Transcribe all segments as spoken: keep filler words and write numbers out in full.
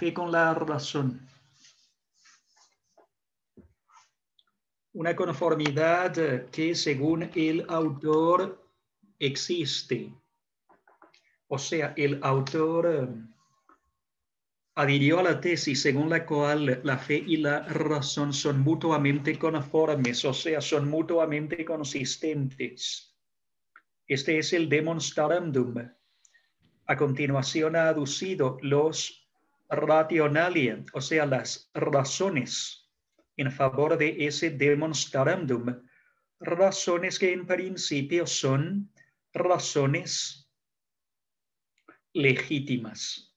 fe con la razón. Una conformidad que según el autor existe. O sea, el autor adhirió a la tesis según la cual la fe y la razón son mutuamente conformes, o sea, son mutuamente consistentes. Este es el demonstrandum. A continuación ha aducido los rationalia, o sea, las razones en favor de ese demonstrandum, razones que en principio son razones legítimas.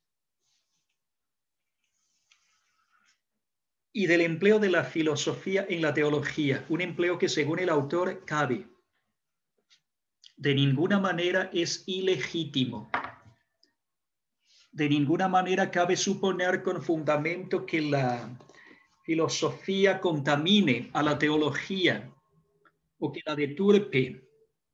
Y del empleo de la filosofía en la teología, un empleo que según el autor cabe. De ninguna manera es ilegítimo. De ninguna manera cabe suponer con fundamento que la filosofía contamine a la teología o que la deturpe.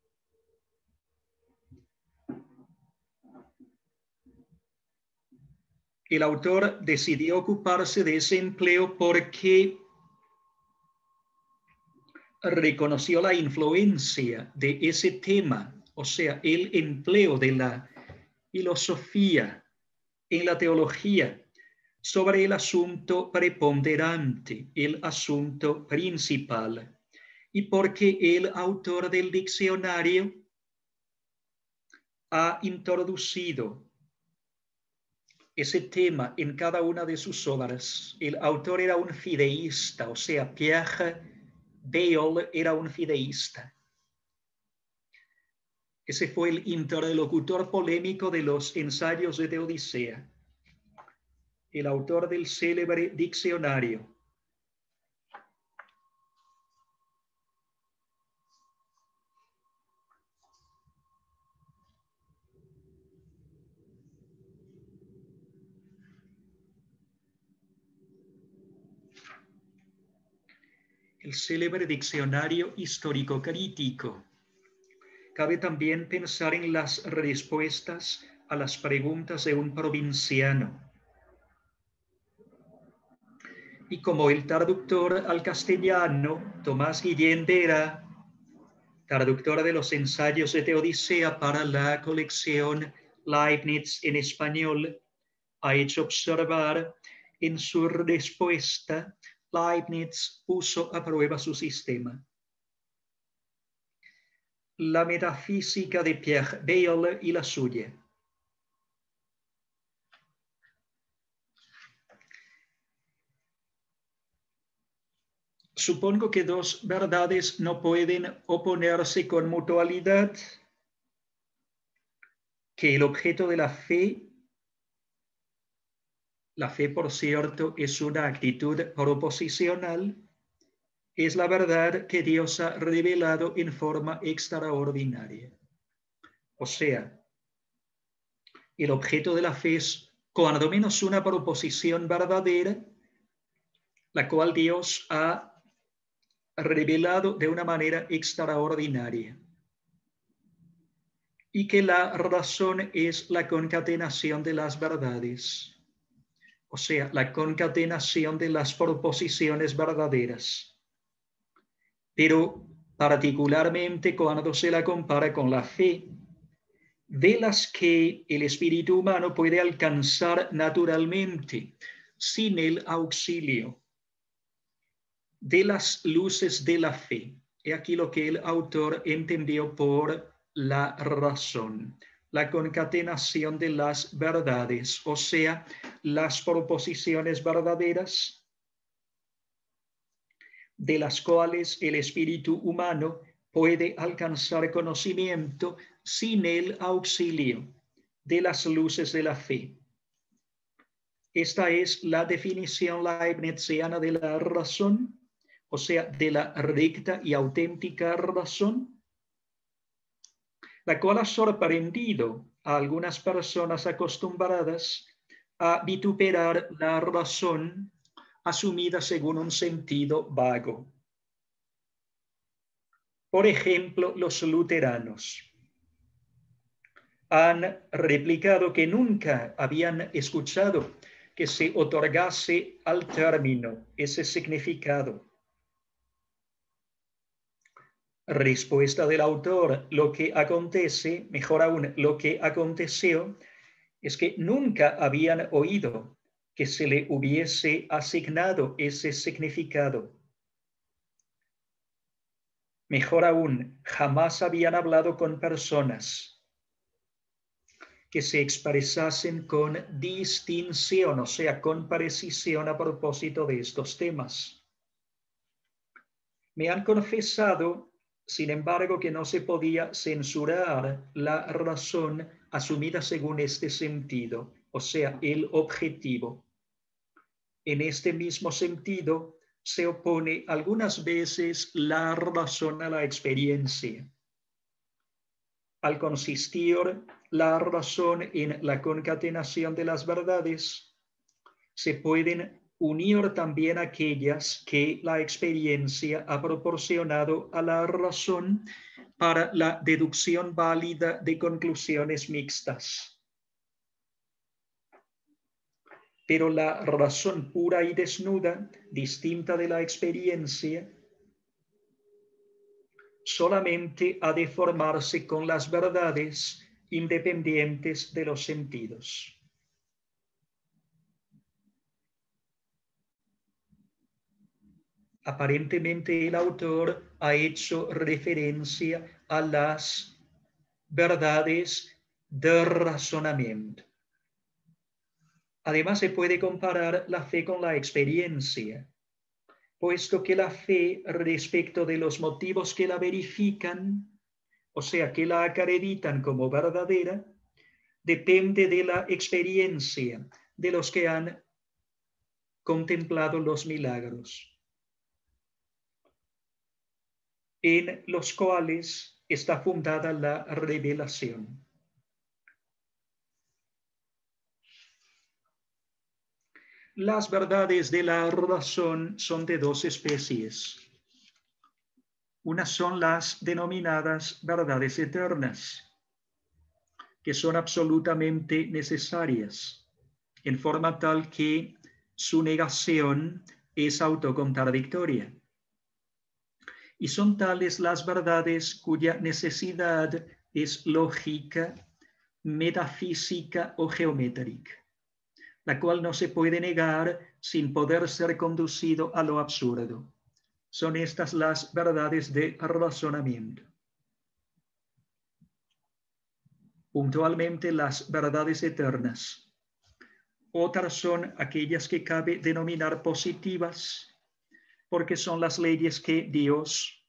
El autor decidió ocuparse de ese empleo porque reconoció la influencia de ese tema, o sea, el empleo de la filosofía en la teología sobre el asunto preponderante, el asunto principal, y porque el autor del diccionario ha introducido ese tema en cada una de sus obras. El autor era un fideísta, o sea, Pierre Bayle era un fideísta. Ese fue el interlocutor polémico de los ensayos de Teodicea, el autor del célebre diccionario. El célebre diccionario histórico-crítico. Cabe también pensar en las respuestas a las preguntas de un provinciano. Y como el traductor al castellano, Tomás Guillén Vera, traductor de los ensayos de Teodicea para la colección Leibniz en español, ha hecho observar en su respuesta, Leibniz puso a prueba su sistema. La metafísica de Pierre Bayle y la suya. Supongo que dos verdades no pueden oponerse con mutualidad, que el objeto de la fe, la fe por cierto es una actitud proposicional, es la verdad que Dios ha revelado en forma extraordinaria. O sea, el objeto de la fe es cuando menos una proposición verdadera, la cual Dios ha revelado de una manera extraordinaria. Y que la razón es la concatenación de las verdades. O sea, la concatenación de las proposiciones verdaderas. Pero particularmente cuando se la compara con la fe, de las que el espíritu humano puede alcanzar naturalmente, sin el auxilio de las luces de la fe. He aquí lo que el autor entendió por la razón, la concatenación de las verdades, o sea, las proposiciones verdaderas de las cuales el espíritu humano puede alcanzar conocimiento sin el auxilio de las luces de la fe. Esta es la definición leibniziana de la razón, o sea, de la recta y auténtica razón, la cual ha sorprendido a algunas personas acostumbradas a vituperar la razón asumida según un sentido vago. Por ejemplo, los luteranos han replicado que nunca habían escuchado que se otorgase al término ese significado. Respuesta del autor: lo que acontece, mejor aún, lo que aconteció es que nunca habían oído que se le hubiese asignado ese significado. Mejor aún, jamás habían hablado con personas que se expresasen con distinción, o sea, con precisión a propósito de estos temas. Me han confesado, sin embargo, que no se podía censurar la razón asumida según este sentido, o sea, el objetivo. En este mismo sentido, se opone algunas veces la razón a la experiencia. Al consistir la razón en la concatenación de las verdades, se pueden unir también aquellas que la experiencia ha proporcionado a la razón para la deducción válida de conclusiones mixtas. Pero la razón pura y desnuda, distinta de la experiencia, solamente ha de formarse con las verdades independientes de los sentidos. Aparentemente el autor ha hecho referencia a las verdades de razonamiento. Además, se puede comparar la fe con la experiencia, puesto que la fe respecto de los motivos que la verifican, o sea, que la acreditan como verdadera, depende de la experiencia de los que han contemplado los milagros, en los cuales está fundada la revelación. Las verdades de la razón son de dos especies. Unas son las denominadas verdades eternas, que son absolutamente necesarias, en forma tal que su negación es autocontradictoria. Y son tales las verdades cuya necesidad es lógica, metafísica o geométrica, la cual no se puede negar sin poder ser conducido a lo absurdo. Son estas las verdades de razonamiento. Puntualmente, las verdades eternas. Otras son aquellas que cabe denominar positivas, porque son las leyes que Dios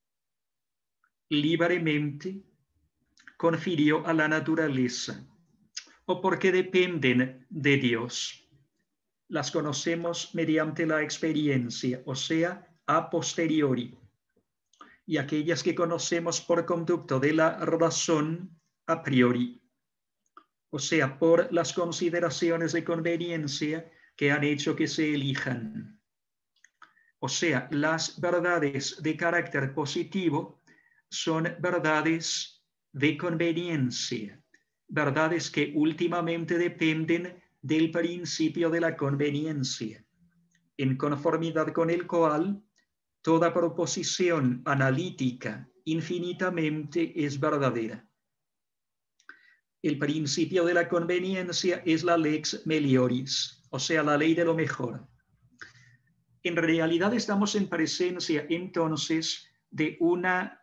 libremente confirió a la naturaleza, o porque dependen de Dios. Las conocemos mediante la experiencia, o sea, a posteriori, y aquellas que conocemos por conducto de la razón a priori, o sea, por las consideraciones de conveniencia que han hecho que se elijan. O sea, las verdades de carácter positivo son verdades de conveniencia, verdades que últimamente dependen del principio de la conveniencia, en conformidad con el cual toda proposición analítica infinitamente es verdadera. El principio de la conveniencia es la lex melioris, o sea, la ley de lo mejor. En realidad estamos en presencia entonces de una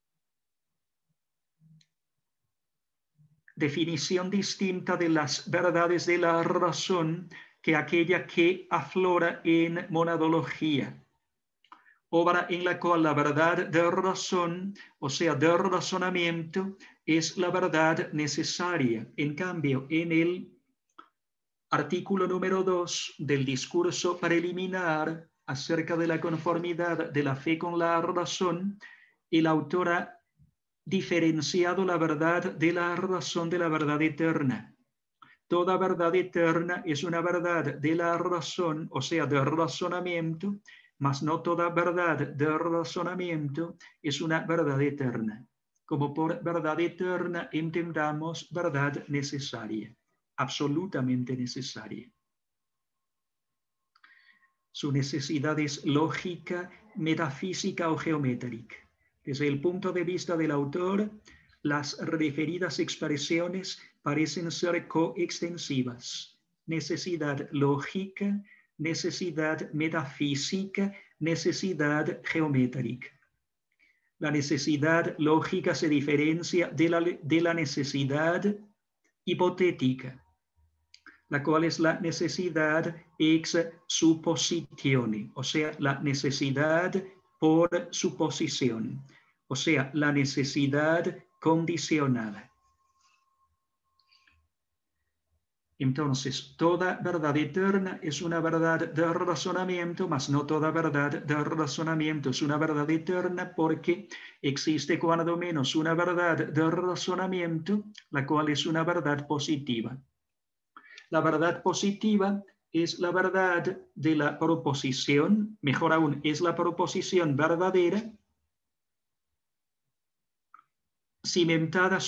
definición distinta de las verdades de la razón que aquella que aflora en monadología, obra en la cual la verdad de razón, o sea, de razonamiento, es la verdad necesaria. En cambio, en el artículo número dos del discurso preliminar acerca de la conformidad de la fe con la razón, el autor ha diferenciado la verdad de la razón de la verdad eterna. Toda verdad eterna es una verdad de la razón, o sea, de razonamiento, mas no toda verdad de razonamiento es una verdad eterna. Como por verdad eterna entendamos verdad necesaria, absolutamente necesaria. Su necesidad es lógica, metafísica o geométrica. Desde el punto de vista del autor, las referidas expresiones parecen ser coextensivas. Necesidad lógica, necesidad metafísica, necesidad geométrica. La necesidad lógica se diferencia de la, de la necesidad hipotética, la cual es la necesidad ex suppositione, o sea, la necesidad por suposición, o sea, la necesidad condicionada. Entonces, toda verdad eterna es una verdad de razonamiento, mas no toda verdad de razonamiento es una verdad eterna, porque existe cuando menos una verdad de razonamiento, la cual es una verdad positiva. La verdad positiva es la verdad de la proposición, mejor aún, es la proposición verdadera, cimentada,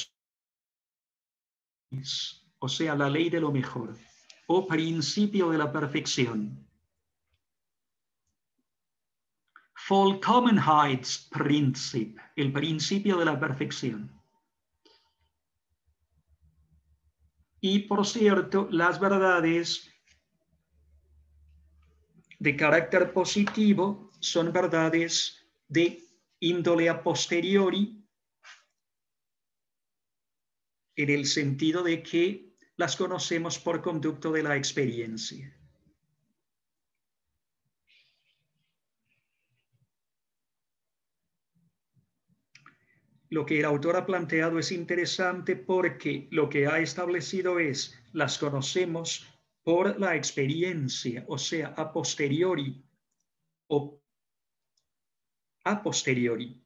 o sea, la ley de lo mejor, o principio de la perfección. Vollkommenheitsprinzip, el principio de la perfección. Y por cierto, las verdades de carácter positivo son verdades de índole a posteriori, en el sentido de que las conocemos por conducto de la experiencia. Lo que el autor ha planteado es interesante porque lo que ha establecido es, las conocemos por la experiencia, o sea, a posteriori o a posteriori,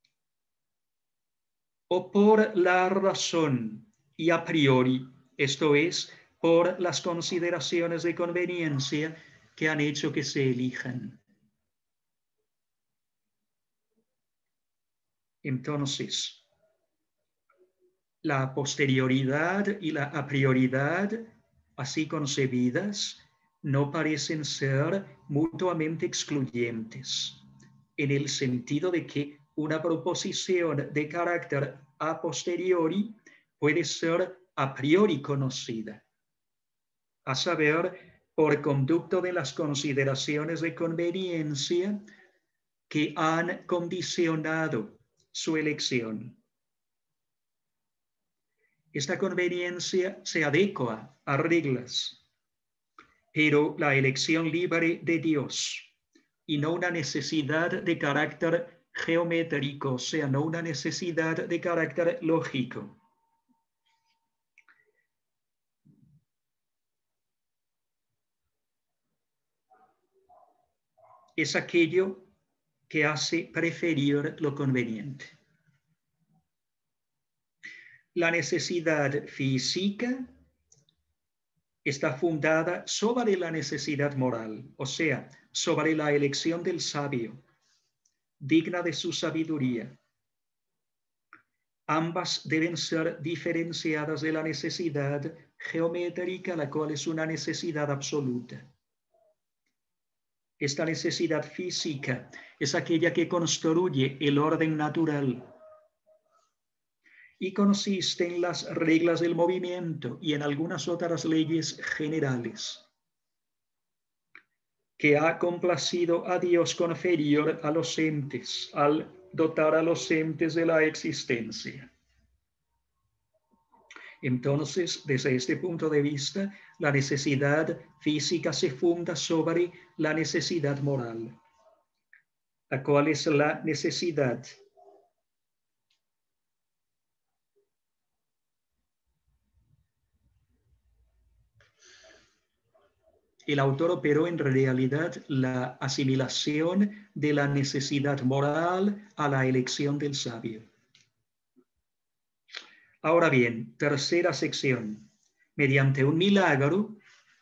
o por la razón y a priori, esto es, por las consideraciones de conveniencia que han hecho que se elijan. Entonces, la posterioridad y la a prioridad, así concebidas, no parecen ser mutuamente excluyentes, en el sentido de que una proposición de carácter a posteriori puede ser a priori conocida, a saber, por conducto de las consideraciones de conveniencia que han condicionado su elección. Esta conveniencia se adecua a reglas, pero la elección libre de Dios y no una necesidad de carácter geométrico, o sea, no una necesidad de carácter lógico. Es aquello que hace preferir lo conveniente. La necesidad física está fundada sobre la necesidad moral, o sea, sobre la elección del sabio, digna de su sabiduría. Ambas deben ser diferenciadas de la necesidad geométrica, la cual es una necesidad absoluta. Esta necesidad física es aquella que construye el orden natural y consiste en las reglas del movimiento y en algunas otras leyes generales, que ha complacido a Dios conferir a los entes, al dotar a los entes de la existencia. Entonces, desde este punto de vista, la necesidad física se funda sobre la necesidad moral, la cual es la necesidad el autor operó en realidad la asimilación de la necesidad moral a la elección del sabio. Ahora bien, tercera sección. Mediante un milagro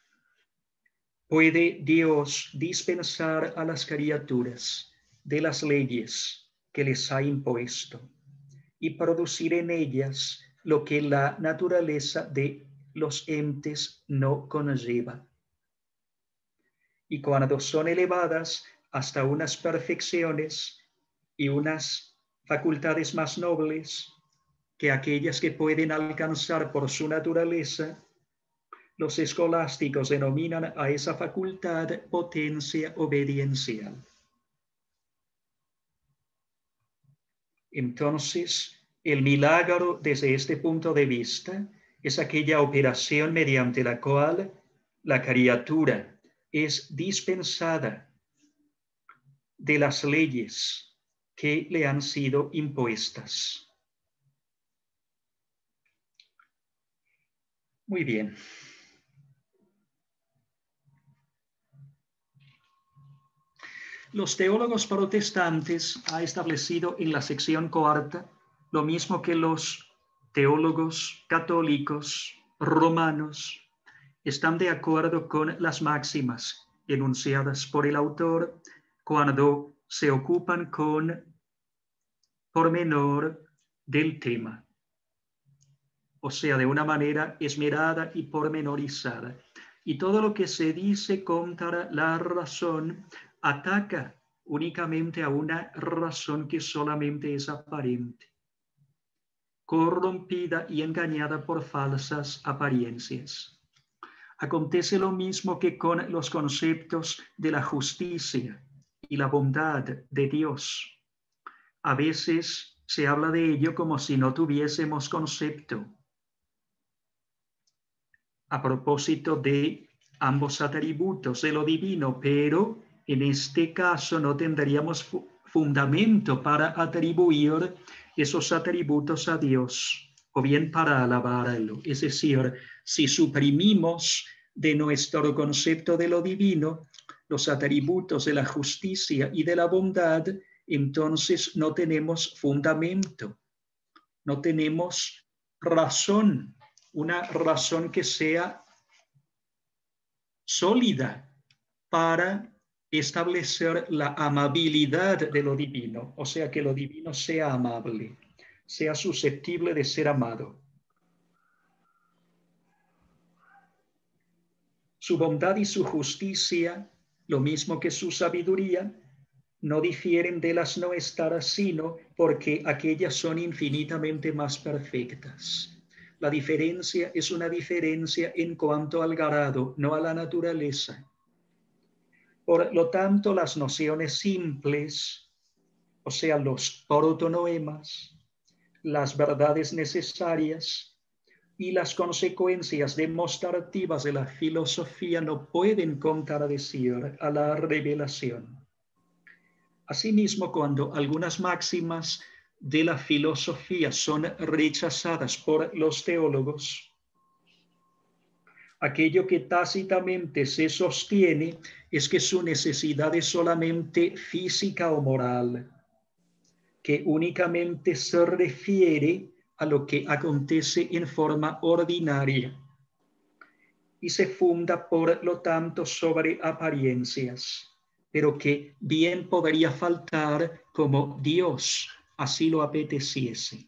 puede Dios dispensar a las criaturas de las leyes que les ha impuesto y producir en ellas lo que la naturaleza de los entes no conlleva. y cuando son elevadas hasta unas perfecciones y unas facultades más nobles que aquellas que pueden alcanzar por su naturaleza, los escolásticos denominan a esa facultad potencia obediencial. Entonces, el milagro desde este punto de vista es aquella operación mediante la cual la criatura es dispensada de las leyes que le han sido impuestas. Muy bien. Los teólogos protestantes han establecido en la sección cuarta lo mismo que los teólogos católicos romanos. Están de acuerdo con las máximas enunciadas por el autor cuando se ocupan con pormenor del tema, o sea, de una manera esmerada y pormenorizada. Y todo lo que se dice contra la razón ataca únicamente a una razón que solamente es aparente, corrompida y engañada por falsas apariencias. Acontece lo mismo que con los conceptos de la justicia y la bondad de Dios. A veces se habla de ello como si no tuviésemos concepto a propósito de ambos atributos de lo divino, pero en este caso no tendríamos fu- fundamento para atribuir esos atributos a Dios o bien para alabarlo. Es decir, si suprimimos de nuestro concepto de lo divino los atributos de la justicia y de la bondad, entonces no tenemos fundamento, no tenemos razón, una razón que sea sólida para establecer la amabilidad de lo divino, o sea, que lo divino sea amable, sea susceptible de ser amado. Su bondad y su justicia, lo mismo que su sabiduría, no difieren de las nuestras, sino porque aquellas son infinitamente más perfectas. La diferencia es una diferencia en cuanto al grado, no a la naturaleza. Por lo tanto, las nociones simples, o sea, los protonoemas, las verdades necesarias y las consecuencias demostrativas de la filosofía no pueden contradecir a la revelación. Asimismo, cuando algunas máximas de la filosofía son rechazadas por los teólogos, aquello que tácitamente se sostiene es que su necesidad es solamente física o moral, que únicamente se refiere a lo que acontece en forma ordinaria y se funda, por lo tanto, sobre apariencias, pero que bien podría faltar como Dios así lo apeteciese.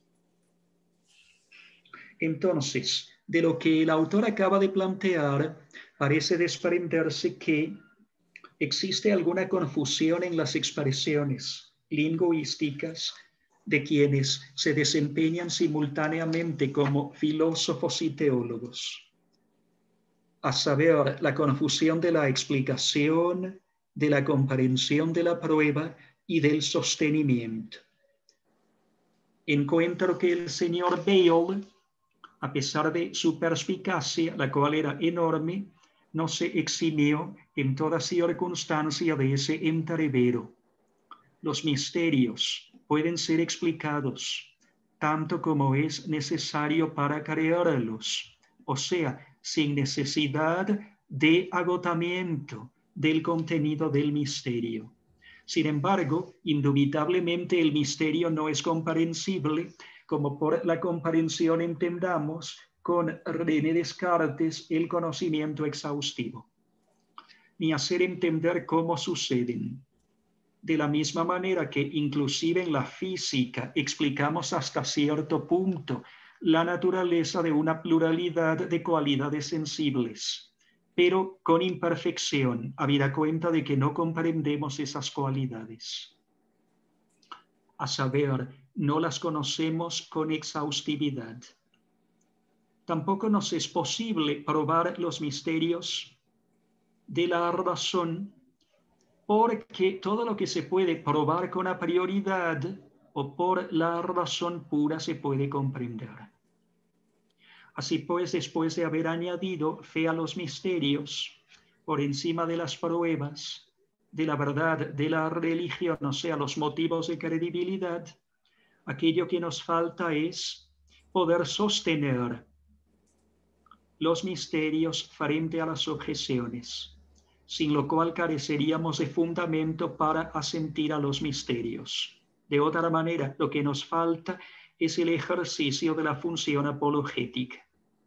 Entonces, de lo que el autor acaba de plantear, parece desprenderse que existe alguna confusión en las expresiones lingüísticas de quienes se desempeñan simultáneamente como filósofos y teólogos, a saber, la confusión de la explicación, de la comprensión de la prueba y del sostenimiento. Encuentro que el señor Bale, a pesar de su perspicacia, la cual era enorme, no se eximió en toda circunstancia de ese entrevero. Los misterios pueden ser explicados tanto como es necesario para creerlos, o sea, sin necesidad de agotamiento del contenido del misterio. Sin embargo, indubitablemente el misterio no es comprensible como por la comprensión entendamos con René Descartes el conocimiento exhaustivo, ni hacer entender cómo suceden. De la misma manera que inclusive en la física explicamos hasta cierto punto la naturaleza de una pluralidad de cualidades sensibles, pero con imperfección, habida cuenta de que no comprendemos esas cualidades. A saber, no las conocemos con exhaustividad. Tampoco nos es posible probar los misterios de la razón, porque todo lo que se puede probar con a prioridad o por la razón pura se puede comprender. Así pues, después de haber añadido fe a los misterios, por encima de las pruebas de la verdad de la religión, o sea, los motivos de credibilidad, aquello que nos falta es poder sostener los misterios frente a las objeciones, sin lo cual careceríamos de fundamento para asentir a los misterios. De otra manera, lo que nos falta es el ejercicio de la función apologética.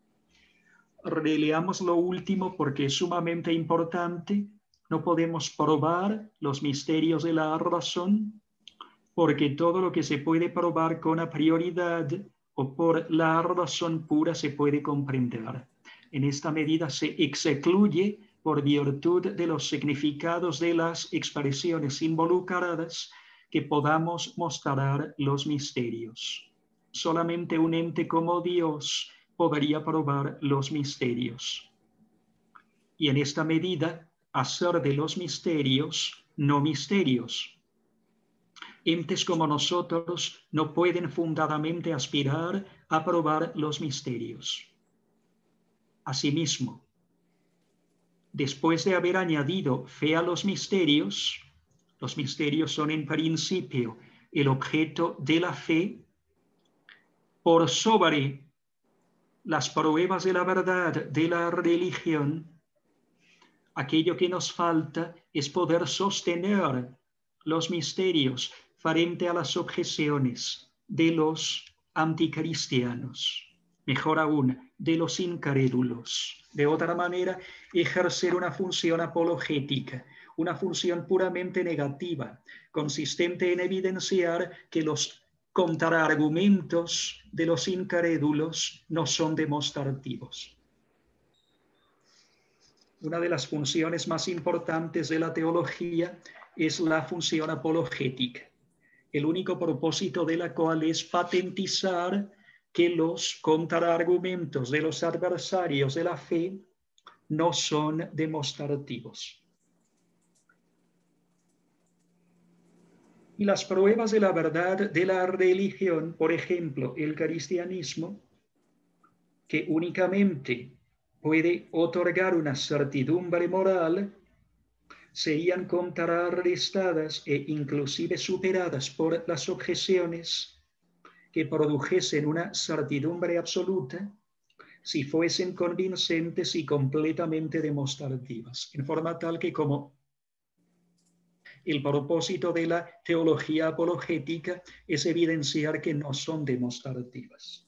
Releamos lo último porque es sumamente importante. No podemos probar los misterios de la razón, porque todo lo que se puede probar con a prioridad o por la razón pura se puede comprender. En esta medida se excluye por virtud de los significados de las expresiones involucradas que podamos mostrar los misterios. Solamente un ente como Dios podría probar los misterios. Y en esta medida, hacer de los misterios no misterios. Entes como nosotros no pueden fundadamente aspirar a probar los misterios. Asimismo, después de haber añadido fe a los misterios, los misterios son en principio el objeto de la fe, por sobre las pruebas de la verdad de la religión, aquello que nos falta es poder sostener los misterios frente a las objeciones de los anticristianos, mejor aún, de los incrédulos. De otra manera, ejercer una función apologética, una función puramente negativa, consistente en evidenciar que los contraargumentos de los incrédulos no son demostrativos. Una de las funciones más importantes de la teología es la función apologética, el único propósito de la cual es patentizar que los contraargumentos de los adversarios de la fe no son demostrativos. Y las pruebas de la verdad de la religión, por ejemplo, el cristianismo, que únicamente puede otorgar una certidumbre moral, serían contrarrestadas e inclusive superadas por las objeciones que produjesen una certidumbre absoluta si fuesen convincentes y completamente demostrativas, en forma tal que como el propósito de la teología apologética es evidenciar que no son demostrativas.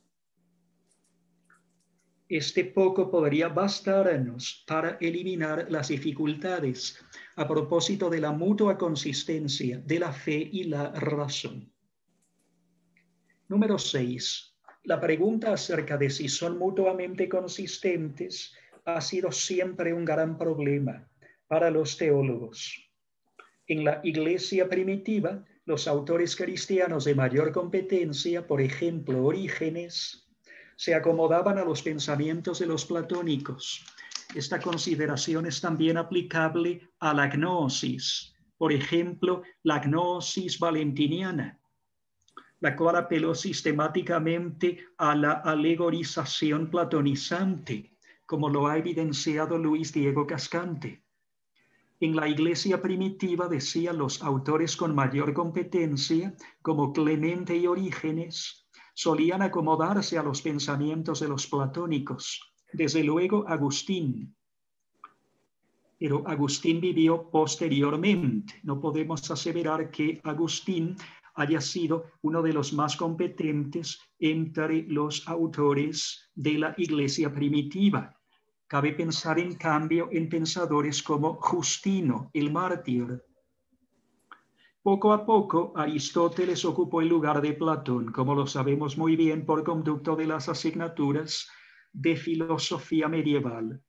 Este poco podría bastarnos para eliminar las dificultades a propósito de la mutua consistencia de la fe y la razón. Número seis. La pregunta acerca de si son mutuamente consistentes ha sido siempre un gran problema para los teólogos. En la Iglesia primitiva, los autores cristianos de mayor competencia, por ejemplo, Orígenes, se acomodaban a los pensamientos de los platónicos. Esta consideración es también aplicable a la gnosis, por ejemplo, la gnosis valentiniana, la cual apeló sistemáticamente a la alegorización platonizante, como lo ha evidenciado Luis Diego Cascante. En la Iglesia primitiva, decían los autores con mayor competencia, como Clemente y Orígenes, solían acomodarse a los pensamientos de los platónicos. Desde luego, Agustín. Pero Agustín vivió posteriormente. No podemos aseverar que Agustín haya sido uno de los más competentes entre los autores de la Iglesia primitiva. Cabe pensar, en cambio, en pensadores como Justino, el mártir. Poco a poco, Aristóteles ocupó el lugar de Platón, como lo sabemos muy bien por conducto de las asignaturas de filosofía medieval.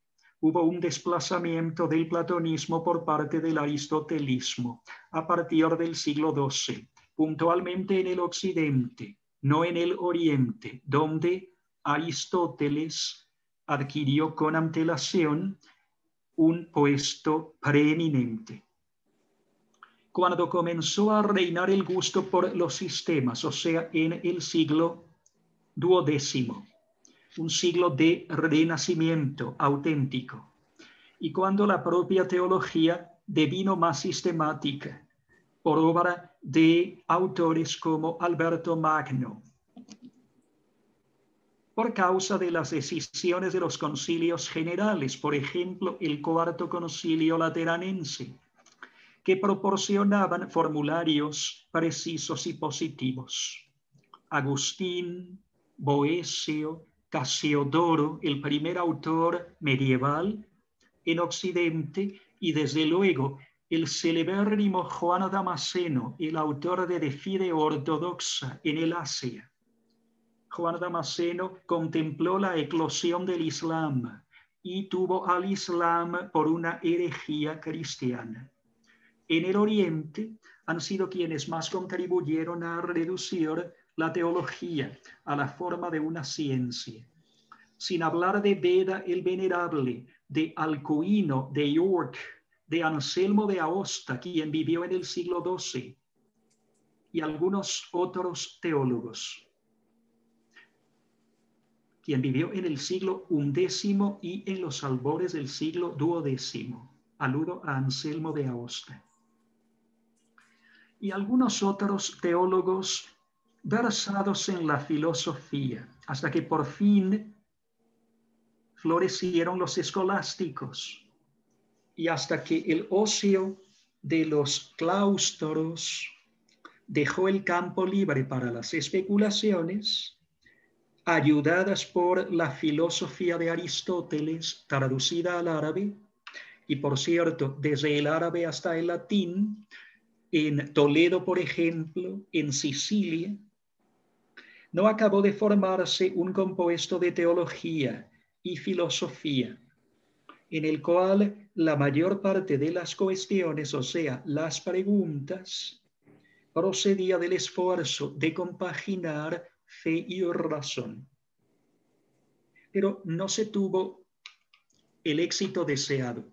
hubo un desplazamiento del platonismo por parte del aristotelismo a partir del siglo doce, puntualmente en el occidente, no en el oriente, donde Aristóteles adquirió con antelación un puesto preeminente. Cuando comenzó a reinar el gusto por los sistemas, o sea, en el siglo duodécimo, un siglo de renacimiento auténtico, y cuando la propia teología devino más sistemática, por obra de autores como Alberto Magno, por causa de las decisiones de los concilios generales, por ejemplo, el Cuarto Concilio Lateranense, que proporcionaban formularios precisos y positivos. Agustín, Boecio, Casiodoro, el primer autor medieval en Occidente, y desde luego el celebérrimo Juan Damasceno, el autor de De Fide Ortodoxa en el Asia. Juan Damasceno contempló la eclosión del Islam y tuvo al Islam por una herejía cristiana. En el Oriente han sido quienes más contribuyeron a reducir la teología a la forma de una ciencia. Sin hablar de Beda el Venerable, de Alcuino, de York, de Anselmo de Aosta, quien vivió en el siglo doce, y algunos otros teólogos, quien vivió en el siglo undécimo y en los albores del siglo duodécimo. Aludo a Anselmo de Aosta. Y algunos otros teólogos versados en la filosofía, hasta que por fin florecieron los escolásticos, y hasta que el ocio de los claustros dejó el campo libre para las especulaciones, ayudadas por la filosofía de Aristóteles, traducida al árabe, y por cierto, desde el árabe hasta el latín, en Toledo, por ejemplo, en Sicilia, no acabó de formarse un compuesto de teología y filosofía, en el cual la mayor parte de las cuestiones, o sea, las preguntas, procedía del esfuerzo de compaginar fe y razón. Pero no se tuvo el éxito deseado,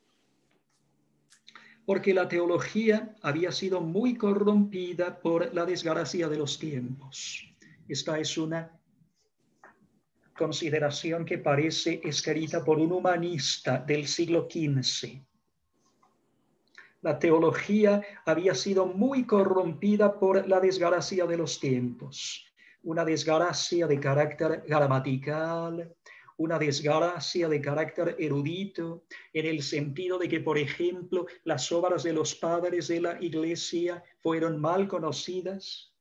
porque la teología había sido muy corrompida por la desgracia de los tiempos. Esta es una consideración que parece escrita por un humanista del siglo quince. La teología había sido muy corrompida por la desgracia de los tiempos. Una desgracia de carácter gramatical, una desgracia de carácter erudito, en el sentido de que, por ejemplo, las obras de los padres de la Iglesia fueron mal conocidas.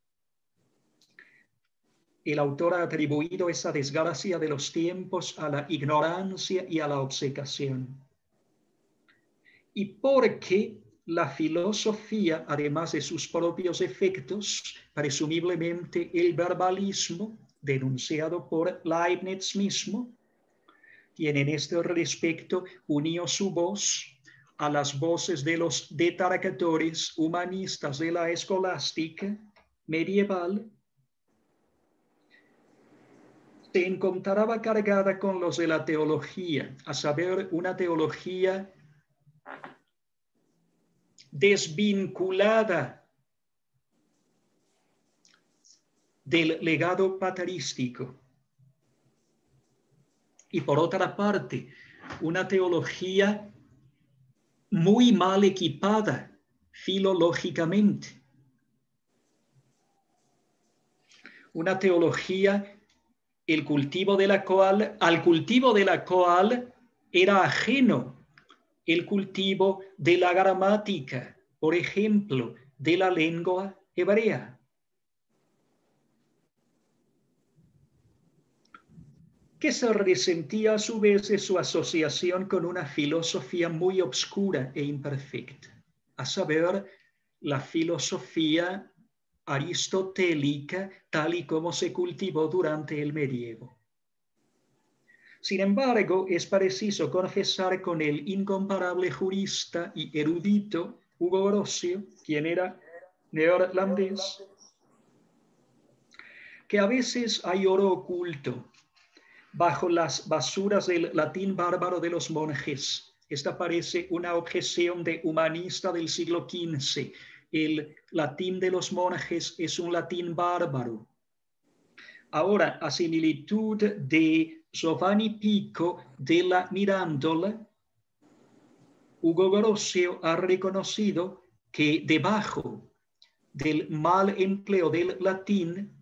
El autor ha atribuido esa desgracia de los tiempos a la ignorancia y a la obcecación. Y porque la filosofía, además de sus propios efectos, presumiblemente el verbalismo, denunciado por Leibniz mismo, quien en este respecto unió su voz a las voces de los detractores humanistas de la escolástica medieval, se encontraba cargada con los de la teología, a saber, una teología desvinculada del legado patrístico. Y por otra parte, una teología muy mal equipada filológicamente. Una teología el cultivo de la cual, al cultivo de la cual era ajeno el cultivo de la gramática, por ejemplo, de la lengua hebrea. Que se resentía a su vez de su asociación con una filosofía muy obscura e imperfecta, a saber, la filosofía aristotélica tal y como se cultivó durante el medievo. Sin embargo, es preciso confesar con el incomparable jurista y erudito Hugo Grocio, quien era neerlandés, que a veces hay oro oculto bajo las basuras del latín bárbaro de los monjes. Esta parece una objeción de humanista del siglo quince. El latín de los monjes es un latín bárbaro. Ahora, a similitud de Giovanni Pico de la Mirandola, Hugo Grocio ha reconocido que debajo del mal empleo del latín,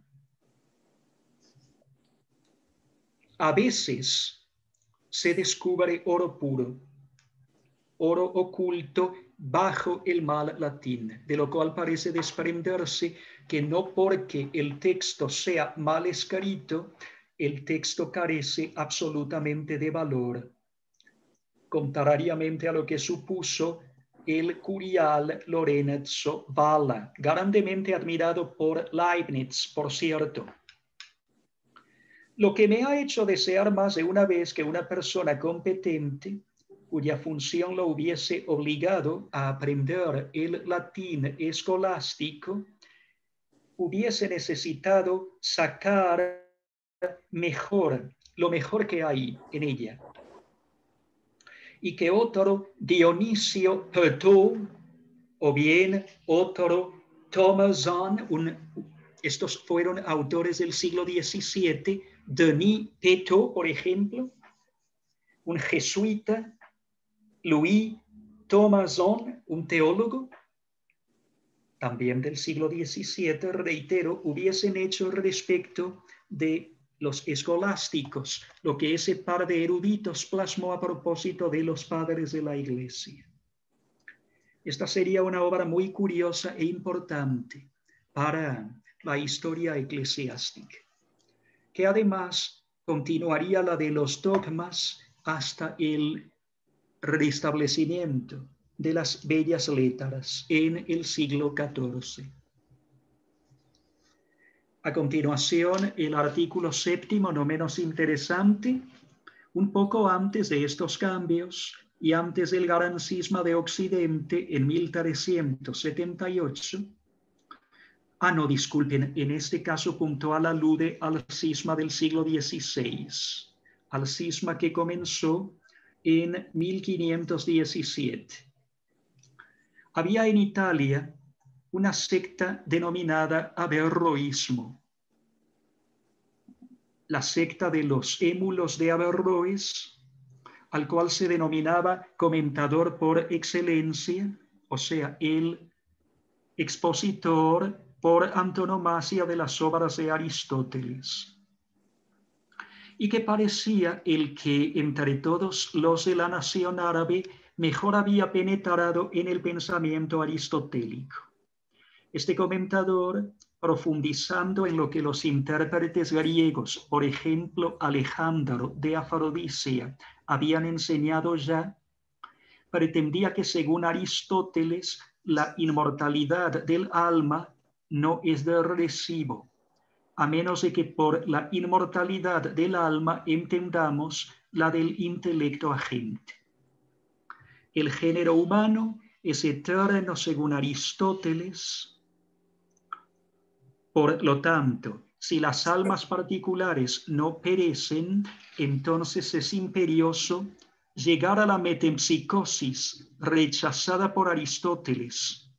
a veces se descubre oro puro, oro oculto bajo el mal latín, de lo cual parece desprenderse que no porque el texto sea mal escrito, el texto carece absolutamente de valor, contrariamente a lo que supuso el curial Lorenzo Valla, grandemente admirado por Leibniz, por cierto. Lo que me ha hecho desear más de una vez que una persona competente, cuya función lo hubiese obligado a aprender el latín escolástico, hubiese necesitado sacar mejor, lo mejor que hay en ella. Y que otro Dionisio Pertot, o bien otro Thomason, un, estos fueron autores del siglo diecisiete, Denis Petot, por ejemplo, un jesuita, Louis Thomason, un teólogo, también del siglo diecisiete, reitero, hubiesen hecho respecto de los escolásticos lo que ese par de eruditos plasmó a propósito de los padres de la Iglesia. Esta sería una obra muy curiosa e importante para la historia eclesiástica, que además continuaría la de los dogmas hasta el restablecimiento de las bellas letras en el siglo catorce. A continuación, el artículo séptimo, no menos interesante, un poco antes de estos cambios y antes del gran cisma de Occidente en mil trescientos setenta y ocho, ah, no, disculpen, en este caso puntual alude al cisma del siglo dieciséis, al cisma que comenzó en mil quinientos diecisiete. Había en Italia una secta denominada Averroísmo, la secta de los émulos de Averroes, al cual se denominaba comentador por excelencia, o sea, el expositor por antonomasia de las obras de Aristóteles, y que parecía el que entre todos los de la nación árabe mejor había penetrado en el pensamiento aristotélico. Este comentador, profundizando en lo que los intérpretes griegos, por ejemplo Alejandro de Afrodisia, habían enseñado ya, pretendía que según Aristóteles la inmortalidad del alma no es de recibo, a menos de que por la inmortalidad del alma entendamos la del intelecto agente. El género humano es eterno según Aristóteles. Por lo tanto, si las almas particulares no perecen, entonces es imperioso llegar a la metempsicosis rechazada por Aristóteles.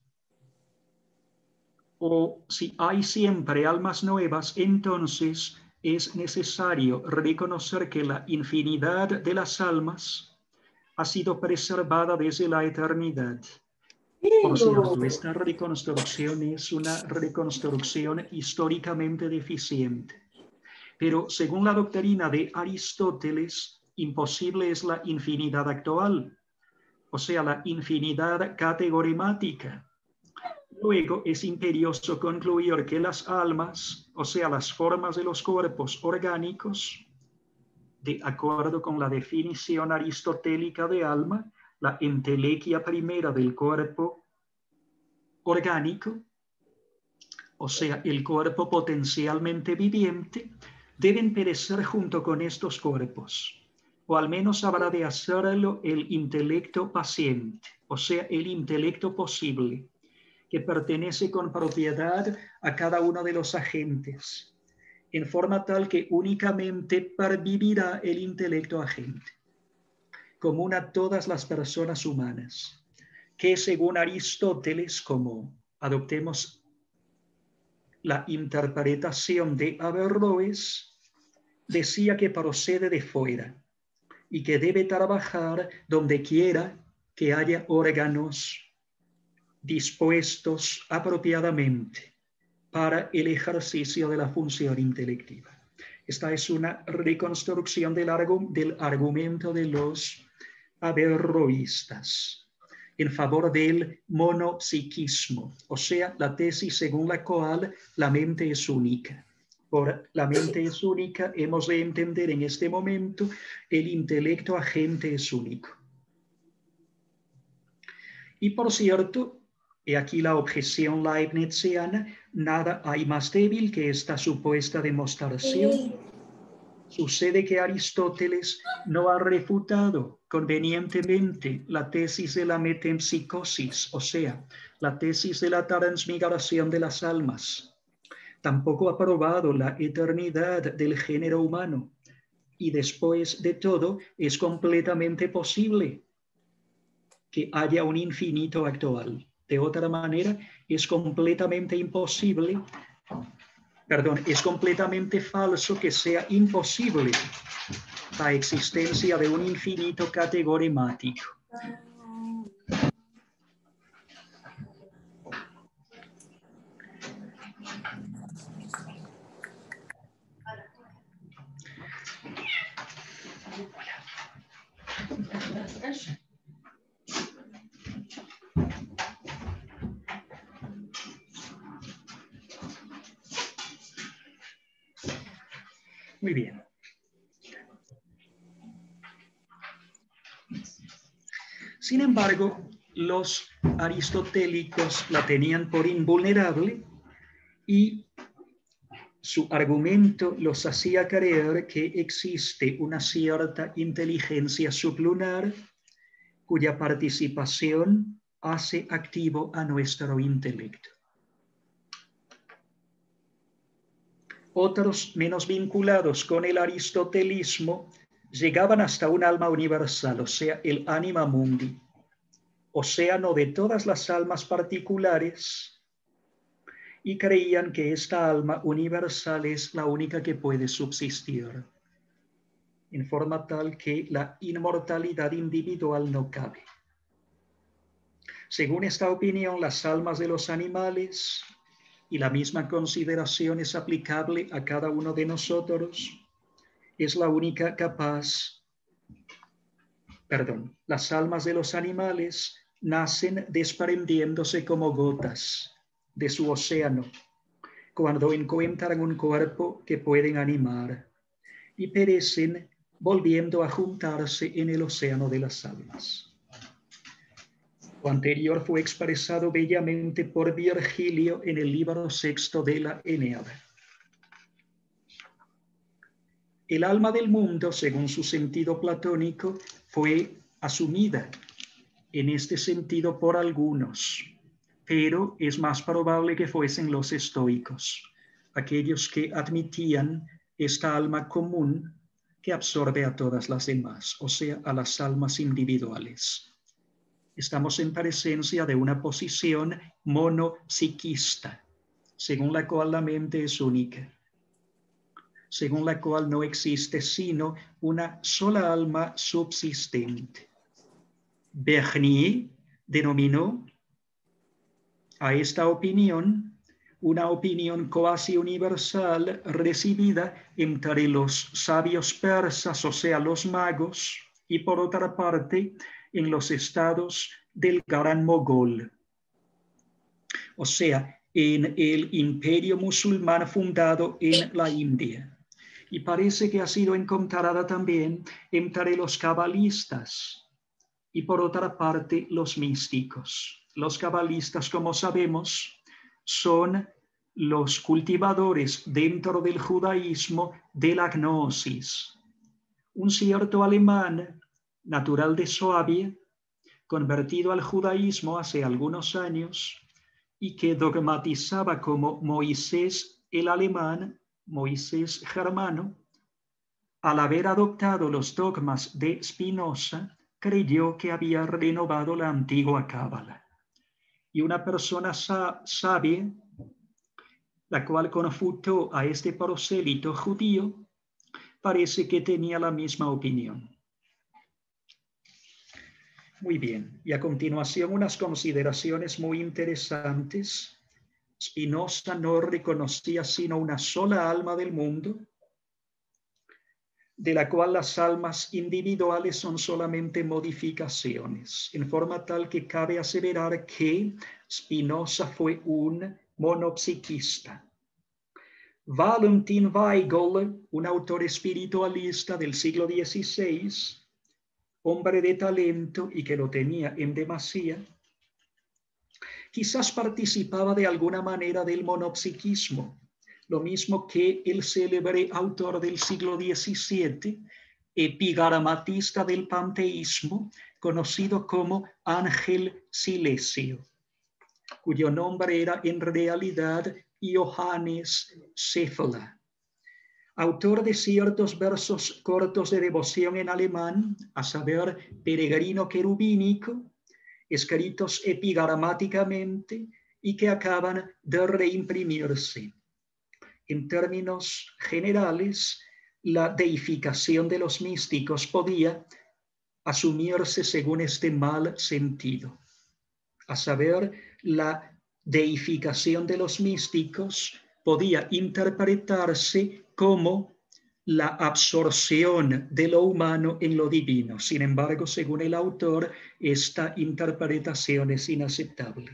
O si hay siempre almas nuevas, entonces es necesario reconocer que la infinidad de las almas ha sido preservada desde la eternidad. Por cierto, esta reconstrucción es una reconstrucción históricamente deficiente, pero según la doctrina de Aristóteles, imposible es la infinidad actual, o sea, la infinidad categorimática. Luego es imperioso concluir que las almas, o sea, las formas de los cuerpos orgánicos, de acuerdo con la definición aristotélica de alma, la entelequia primera del cuerpo orgánico, o sea, el cuerpo potencialmente viviente, deben perecer junto con estos cuerpos. o al menos habrá de hacerlo el intelecto paciente, o sea, el intelecto posible, que pertenece con propiedad a cada uno de los agentes, en forma tal que únicamente pervivirá el intelecto agente, común a todas las personas humanas, que según Aristóteles, como adoptemos la interpretación de Averroes, decía que procede de fuera y que debe trabajar donde quiera que haya órganos dispuestos apropiadamente para el ejercicio de la función intelectiva. Esta es una reconstrucción del, argu del argumento de los averroístas en favor del monopsiquismo, o sea, la tesis según la cual la mente es única. Por la mente es única, hemos de entender en este momento el intelecto agente es único. Y por cierto, he aquí la objeción leibniziana, nada hay más débil que esta supuesta demostración. Sucede que Aristóteles no ha refutado convenientemente la tesis de la metempsicosis, o sea, la tesis de la transmigración de las almas. Tampoco ha probado la eternidad del género humano. Y después de todo, es completamente posible que haya un infinito actual. De otra manera, es completamente imposible, perdón, es completamente falso que sea imposible la existencia de un infinito categorimático. Muy bien. Sin embargo, los aristotélicos la tenían por invulnerable y su argumento los hacía creer que existe una cierta inteligencia sublunar cuya participación hace activo a nuestro intelecto. Otros menos vinculados con el aristotelismo llegaban hasta un alma universal, o sea, el anima mundi, océano de todas las almas particulares, y creían que esta alma universal es la única que puede subsistir, en forma tal que la inmortalidad individual no cabe. Según esta opinión, las almas de los animales, y la misma consideración es aplicable a cada uno de nosotros, es la única capaz, perdón, las almas de los animales nacen desprendiéndose como gotas de su océano cuando encuentran un cuerpo que pueden animar y perecen volviendo a juntarse en el océano de las almas. Lo anterior fue expresado bellamente por Virgilio en el libro sexto de la Eneada. El alma del mundo, según su sentido platónico, fue asumida en este sentido por algunos, pero es más probable que fuesen los estoicos, aquellos que admitían esta alma común que absorbe a todas las demás, o sea, a las almas individuales. Estamos en presencia de una posición monopsiquista, según la cual la mente es única, según la cual no existe sino una sola alma subsistente. Bernier denominó a esta opinión una opinión cuasi universal recibida entre los sabios persas, o sea, los magos, y por otra parte, en los estados del Gran Mogol, o sea, en el imperio musulmán fundado en la India. Y parece que ha sido encontrada también entre los cabalistas y por otra parte los místicos. Los cabalistas, como sabemos, son los cultivadores dentro del judaísmo de la gnosis, un cierto alemán natural de Suabia, convertido al judaísmo hace algunos años y que dogmatizaba como Moisés el alemán, Moisés germano, al haber adoptado los dogmas de Spinoza, creyó que había renovado la antigua cábala. Y una persona sabia, la cual confutó a este prosélito judío, parece que tenía la misma opinión. Muy bien, y a continuación unas consideraciones muy interesantes. Spinoza no reconocía sino una sola alma del mundo, de la cual las almas individuales son solamente modificaciones, en forma tal que cabe aseverar que Spinoza fue un monopsiquista. Valentin Weigel, un autor espiritualista del siglo dieciséis, hombre de talento y que lo tenía en demasía, quizás participaba de alguna manera del monopsiquismo, lo mismo que el célebre autor del siglo diecisiete, epigramatista del panteísmo, conocido como Ángel Silesio, cuyo nombre era en realidad Johannes Scheffler. Autor de ciertos versos cortos de devoción en alemán, a saber, Peregrino Querubínico, escritos epigramáticamente y que acaban de reimprimirse. En términos generales, la deificación de los místicos podía asumirse según este mal sentido, a saber, la deificación de los místicos podía interpretarse como la absorción de lo humano en lo divino. Sin embargo, según el autor, esta interpretación es inaceptable.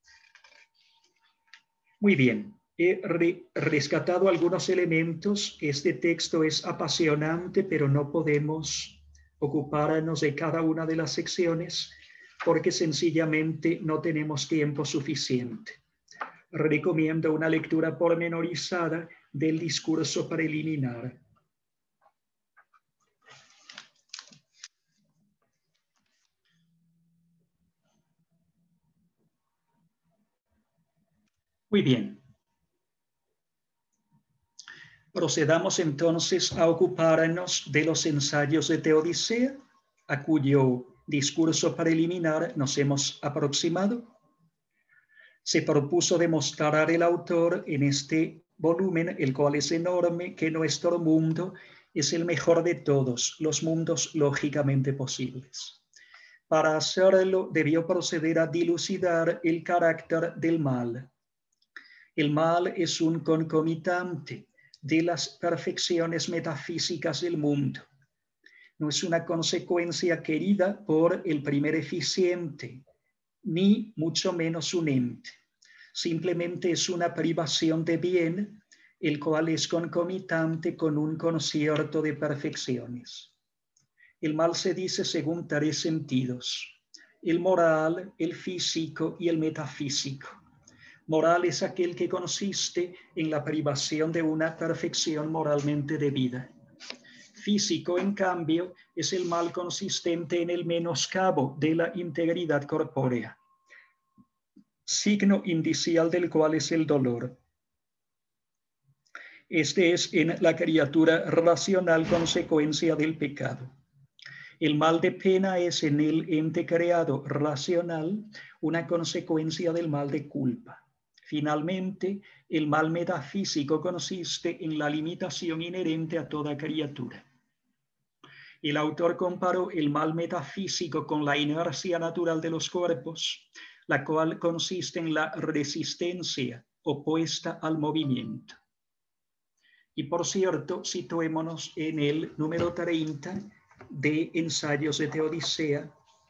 Muy bien, he re rescatado algunos elementos. Este texto es apasionante, pero no podemos ocuparnos de cada una de las secciones porque sencillamente no tenemos tiempo suficiente. Recomiendo una lectura pormenorizada del discurso preliminar. Muy bien. Procedamos entonces a ocuparnos de los ensayos de Teodicea, a cuyo discurso preliminar nos hemos aproximado. Se propuso demostrar el autor en este volumen, el cual es enorme, que nuestro mundo es el mejor de todos los mundos lógicamente posibles. Para hacerlo, debió proceder a dilucidar el carácter del mal. El mal es un concomitante de las perfecciones metafísicas del mundo. No es una consecuencia querida por el primer eficiente, ni mucho menos un ente. Simplemente es una privación de bien, el cual es concomitante con un concierto de perfecciones. El mal se dice según tres sentidos: el moral, el físico y el metafísico. Moral es aquel que consiste en la privación de una perfección moralmente debida. Físico, en cambio, es el mal consistente en el menoscabo de la integridad corpórea, signo indicial del cual es el dolor. Este es en la criatura racional consecuencia del pecado. El mal de pena es en el ente creado racional una consecuencia del mal de culpa. Finalmente, el mal metafísico consiste en la limitación inherente a toda criatura. El autor comparó el mal metafísico con la inercia natural de los cuerpos, la cual consiste en la resistencia opuesta al movimiento. Y por cierto, situémonos en el número treinta de Ensayos de Teodicea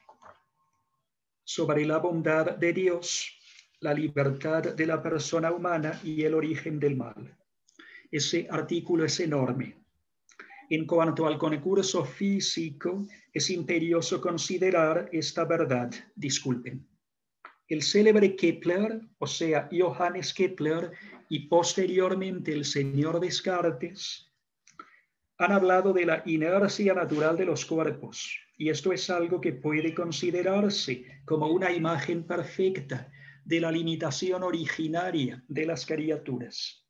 sobre la bondad de Dios, la libertad de la persona humana y el origen del mal. Ese artículo es enorme. En cuanto al concurso físico, es imperioso considerar esta verdad. Disculpen. El célebre Kepler, o sea, Johannes Kepler, y posteriormente el señor Descartes, han hablado de la inercia natural de los cuerpos, y esto es algo que puede considerarse como una imagen perfecta de la limitación originaria de las criaturas.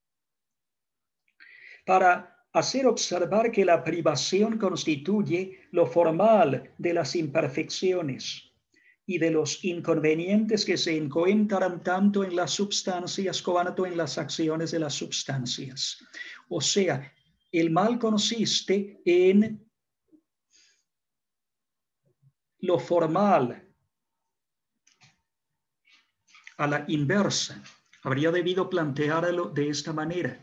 Para hacer observar que la privación constituye lo formal de las imperfecciones y de los inconvenientes que se encuentran tanto en las substancias cuanto en las acciones de las substancias. O sea, el mal consiste en lo formal a la inversa. Habría debido plantearlo de esta manera.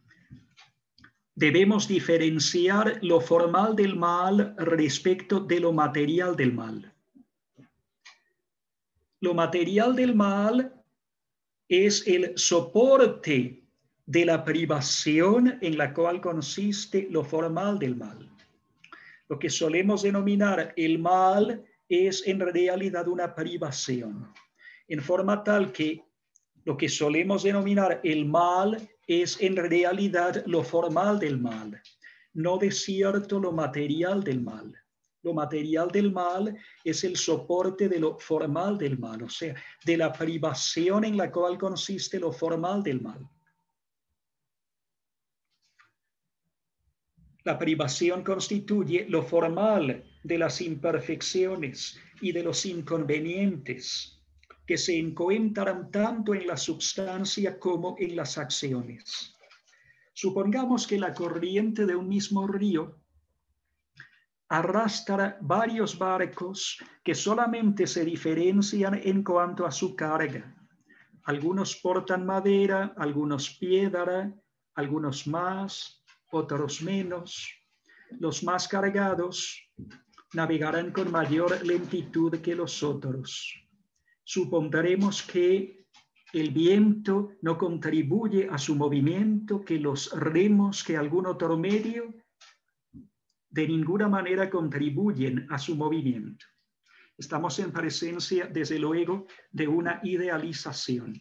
Debemos diferenciar lo formal del mal respecto de lo material del mal. Lo material del mal es el soporte de la privación en la cual consiste lo formal del mal. Lo que solemos denominar el mal es en realidad una privación, en forma tal que lo que solemos denominar el mal es en realidad lo formal del mal, no de cierto lo material del mal. Lo material del mal es el soporte de lo formal del mal, o sea, de la privación en la cual consiste lo formal del mal. La privación constituye lo formal de las imperfecciones y de los inconvenientes que se encuentran tanto en la substancia como en las acciones. Supongamos que la corriente de un mismo río arrastra varios barcos que solamente se diferencian en cuanto a su carga. Algunos portan madera, algunos piedra, algunos más, otros menos. Los más cargados navegarán con mayor lentitud que los otros. Supondremos que el viento no contribuye a su movimiento, que los remos, que algún otro medio de ninguna manera contribuyen a su movimiento. Estamos en presencia, desde luego, de una idealización.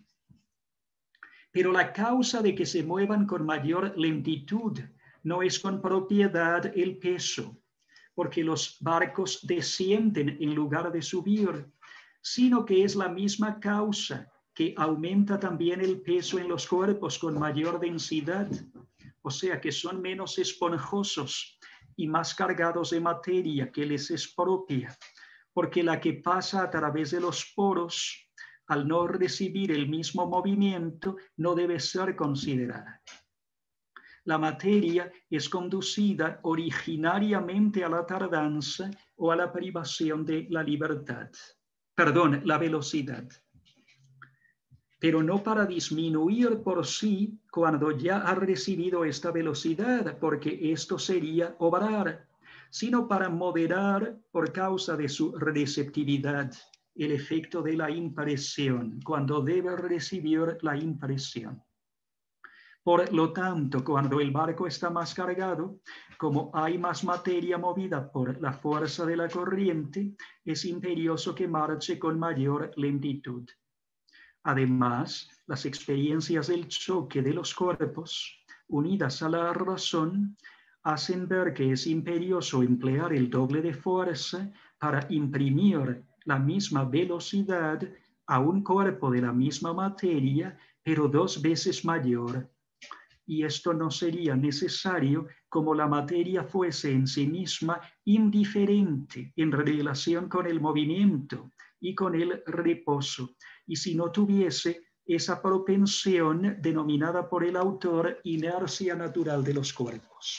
Pero la causa de que se muevan con mayor lentitud no es con propiedad el peso, porque los barcos descienden en lugar de subir, sino que es la misma causa que aumenta también el peso en los cuerpos con mayor densidad, o sea que son menos esponjosos y más cargados de materia que les es propia, porque la que pasa a través de los poros, al no recibir el mismo movimiento, no debe ser considerada. La materia es conducida originariamente a la tardanza o a la privación de la libertad, perdón, la velocidad, pero no para disminuir por sí cuando ya ha recibido esta velocidad, porque esto sería obrar, sino para moderar por causa de su receptividad el efecto de la impresión, cuando debe recibir la impresión. Por lo tanto, cuando el barco está más cargado, como hay más materia movida por la fuerza de la corriente, es imperioso que marche con mayor lentitud. Además, las experiencias del choque de los cuerpos, unidas a la razón, hacen ver que es imperioso emplear el doble de fuerza para imprimir la misma velocidad a un cuerpo de la misma materia, pero dos veces mayor. Y esto no sería necesario como la materia fuese en sí misma indiferente en relación con el movimiento y con el reposo, y si no tuviese esa propensión denominada por el autor inercia natural de los cuerpos.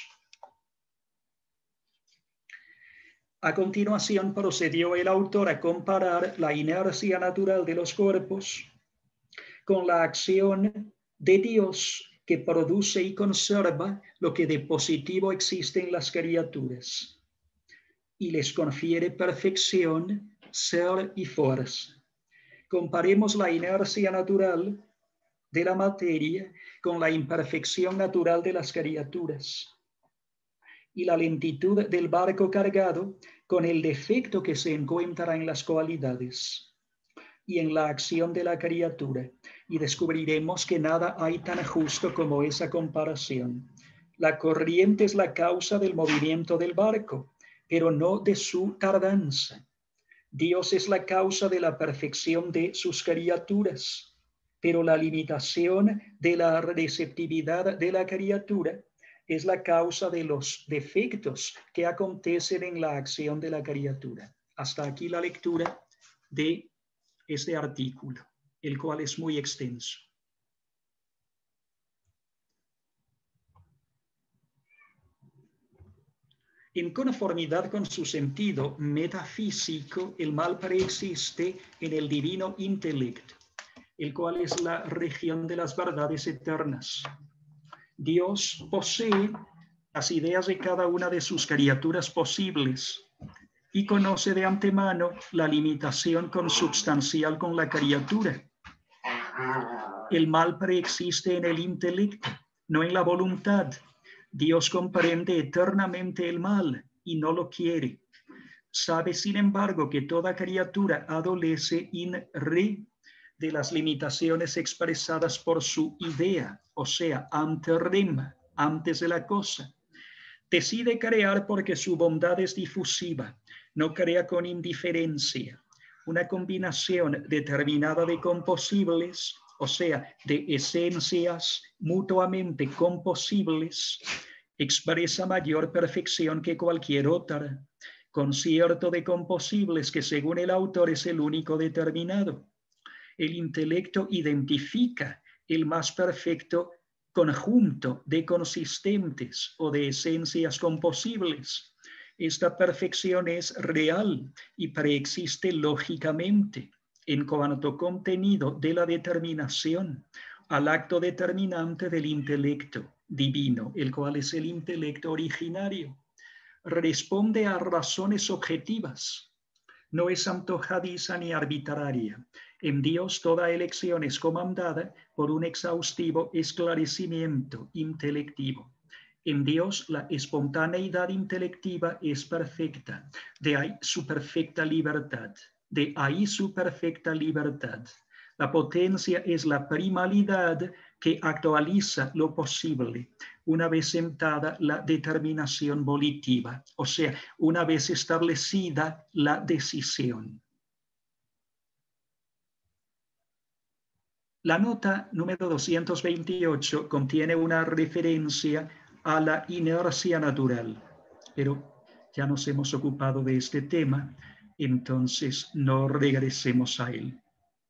A continuación procedió el autor a comparar la inercia natural de los cuerpos con la acción de Dios que produce y conserva lo que de positivo existe en las criaturas y les confiere perfección, ser y fuerza. Comparemos la inercia natural de la materia con la imperfección natural de las criaturas y la lentitud del barco cargado con el defecto que se encuentra en las cualidades y en la acción de la criatura, y descubriremos que nada hay tan justo como esa comparación. La corriente es la causa del movimiento del barco, pero no de su tardanza. Dios es la causa de la perfección de sus criaturas, pero la limitación de la receptividad de la criatura es la causa de los defectos que acontecen en la acción de la criatura. Hasta aquí la lectura de este artículo, el cual es muy extenso. En conformidad con su sentido metafísico, el mal preexiste en el divino intelecto, el cual es la región de las verdades eternas. Dios posee las ideas de cada una de sus criaturas posibles y conoce de antemano la limitación consubstancial con la criatura. El mal preexiste en el intelecto, no en la voluntad. Dios comprende eternamente el mal y no lo quiere. Sabe, sin embargo, que toda criatura adolece in re de las limitaciones expresadas por su idea, o sea, ante rem, antes de la cosa. Decide crear porque su bondad es difusiva, no crea con indiferencia. Una combinación determinada de composibles, o sea, de esencias mutuamente composibles, expresa mayor perfección que cualquier otra, concierto de composibles que según el autor es el único determinado. El intelecto identifica el más perfecto conjunto de consistentes o de esencias composibles. Esta perfección es real y preexiste lógicamente en cuanto contenido de la determinación al acto determinante del intelecto divino, el cual es el intelecto originario. Responde a razones objetivas, no es antojadiza ni arbitraria. En Dios toda elección es comandada por un exhaustivo esclarecimiento intelectivo. En Dios la espontaneidad intelectiva es perfecta, de ahí su perfecta libertad, de ahí su perfecta libertad. La potencia es la primalidad que actualiza lo posible, una vez sentada la determinación volitiva, o sea, una vez establecida la decisión. La nota número doscientos veintiocho contiene una referencia a la inercia natural, pero ya nos hemos ocupado de este tema, entonces no regresemos a él.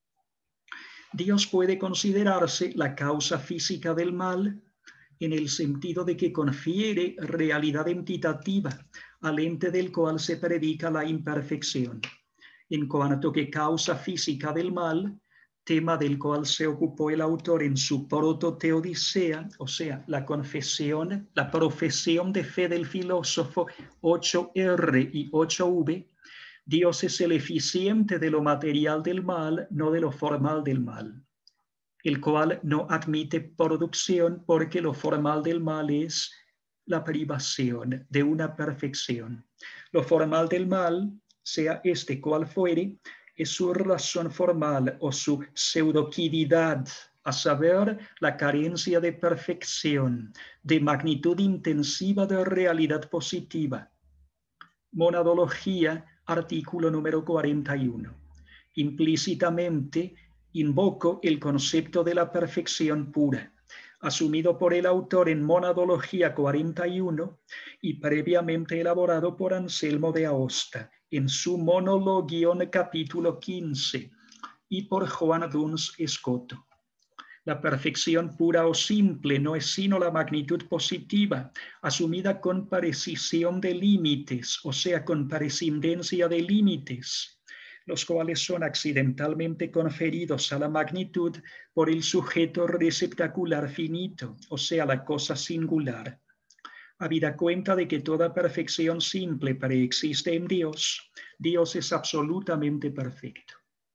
Dios puede considerarse la causa física del mal en el sentido de que confiere realidad entitativa al ente del cual se predica la imperfección, en cuanto que causa física del mal, tema del cual se ocupó el autor en su prototeodicea, o sea, la confesión, la profesión de fe del filósofo ocho R y ocho V, Dios es el eficiente de lo material del mal, no de lo formal del mal, el cual no admite producción porque lo formal del mal es la privación de una perfección. Lo formal del mal, sea este cual fuere, es su razón formal o su pseudoquididad, a saber, la carencia de perfección, de magnitud intensiva de realidad positiva. Monadología, artículo número cuarenta y uno. Implícitamente invoco el concepto de la perfección pura, asumido por el autor en Monadología cuarenta y uno y previamente elaborado por Anselmo de Aosta en su Monologion capítulo quince y por Joan Duns Escoto. La perfección pura o simple no es sino la magnitud positiva, asumida con precisión de límites, o sea, con prescindencia de límites, los cuales son accidentalmente conferidos a la magnitud por el sujeto receptacular finito, o sea, la cosa singular. Habida cuenta de que toda perfección simple preexiste en Dios, Dios es absolutamente perfecto.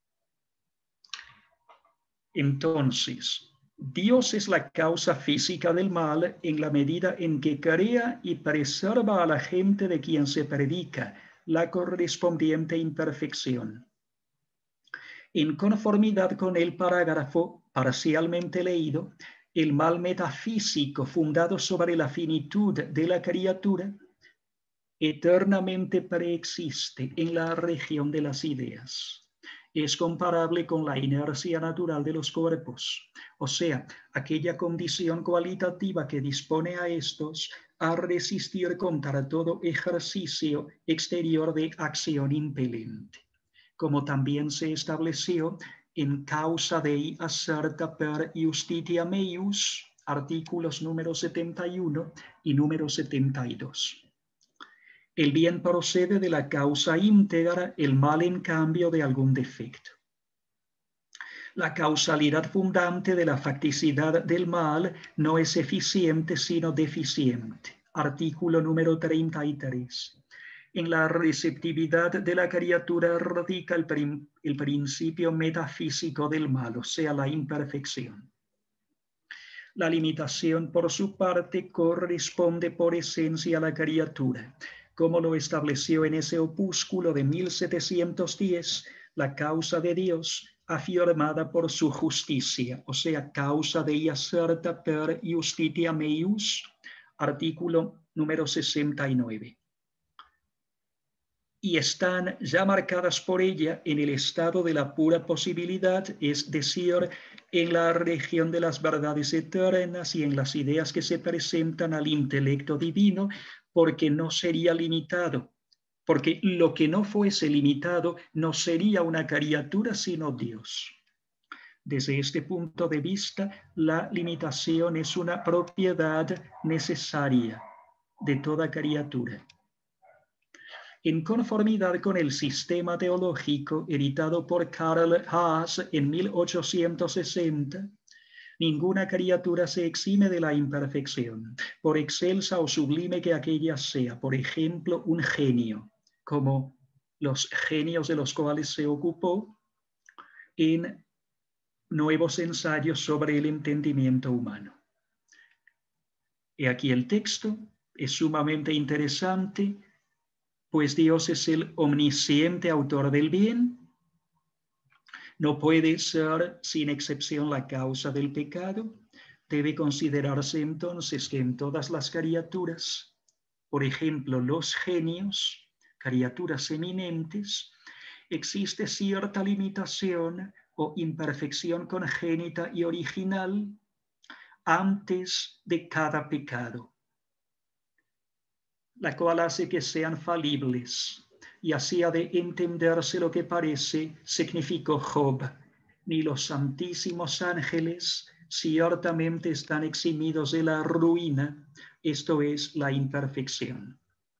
Entonces, Dios es la causa física del mal en la medida en que crea y preserva a la gente de quien se predica la correspondiente imperfección. En conformidad con el parágrafo parcialmente leído, el mal metafísico fundado sobre la finitud de la criatura eternamente preexiste en la región de las ideas. Es comparable con la inercia natural de los cuerpos, o sea, aquella condición cualitativa que dispone a estos a resistir contra todo ejercicio exterior de acción impelente, como también se estableció en Causa Dei asserta per Justitia Meius, artículos número setenta y uno y número setenta y dos. El bien procede de la causa íntegra, el mal en cambio de algún defecto. La causalidad fundante de la facticidad del mal no es eficiente sino deficiente. Artículo número treinta y tres. En la receptividad de la criatura radica el, prim, el principio metafísico del mal, o sea, la imperfección. La limitación, por su parte, corresponde por esencia a la criatura, como lo estableció en ese opúsculo de mil setecientos diez, la causa de Dios, afirmada por su justicia, o sea, Causa Dei asserta per Justitia Meius, artículo número sesenta y nueve. Y están ya marcadas por ella en el estado de la pura posibilidad, es decir, en la región de las verdades eternas y en las ideas que se presentan al intelecto divino, porque no sería limitado, porque lo que no fuese limitado no sería una criatura sino Dios. Desde este punto de vista, la limitación es una propiedad necesaria de toda criatura. En conformidad con el sistema teológico editado por Karl Haas en mil ochocientos sesenta, ninguna criatura se exime de la imperfección, por excelsa o sublime que aquella sea. Por ejemplo, un genio, como los genios de los cuales se ocupó en nuevos ensayos sobre el entendimiento humano. Y aquí el texto es sumamente interesante, pues Dios es el omnisciente autor del bien. No puede ser sin excepción la causa del pecado. Debe considerarse entonces que en todas las criaturas, por ejemplo los genios, criaturas eminentes, existe cierta limitación o imperfección congénita y original antes de cada pecado, la cual hace que sean falibles, y así ha de entenderse lo que parece significó Job. Ni los santísimos ángeles ciertamente están eximidos de la ruina, esto es la imperfección.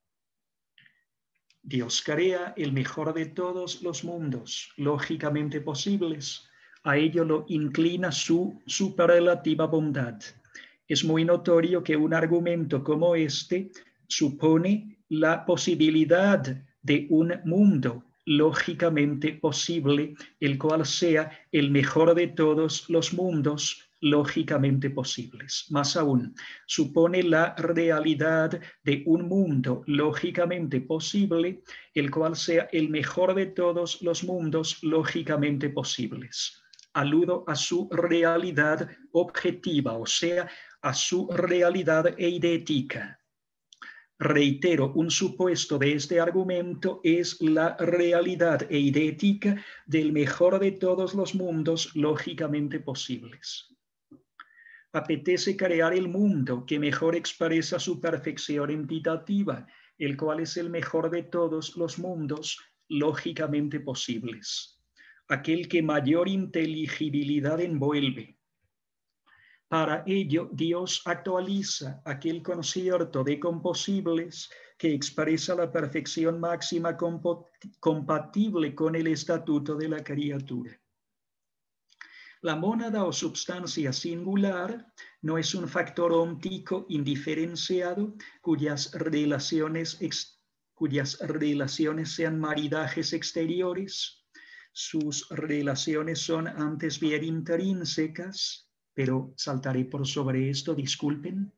Dios crea el mejor de todos los mundos, lógicamente posibles. A ello lo inclina su superlativa bondad. Es muy notorio que un argumento como este supone la posibilidad de un mundo lógicamente posible, el cual sea el mejor de todos los mundos lógicamente posibles. Más aún, supone la realidad de un mundo lógicamente posible, el cual sea el mejor de todos los mundos lógicamente posibles. Aludo a su realidad objetiva, o sea, a su realidad eidética. Reitero, un supuesto de este argumento es la realidad eidética del mejor de todos los mundos lógicamente posibles. Apetece crear el mundo que mejor expresa su perfección entitativa, el cual es el mejor de todos los mundos lógicamente posibles, aquel que mayor inteligibilidad envuelve. Para ello, Dios actualiza aquel concierto de composibles que expresa la perfección máxima compatible con el estatuto de la criatura. La mónada o substancia singular no es un factor óntico indiferenciado cuyas relaciones, ex, cuyas relaciones sean maridajes exteriores. Sus relaciones son antes bien intrínsecas, pero saltaré por sobre esto, disculpen.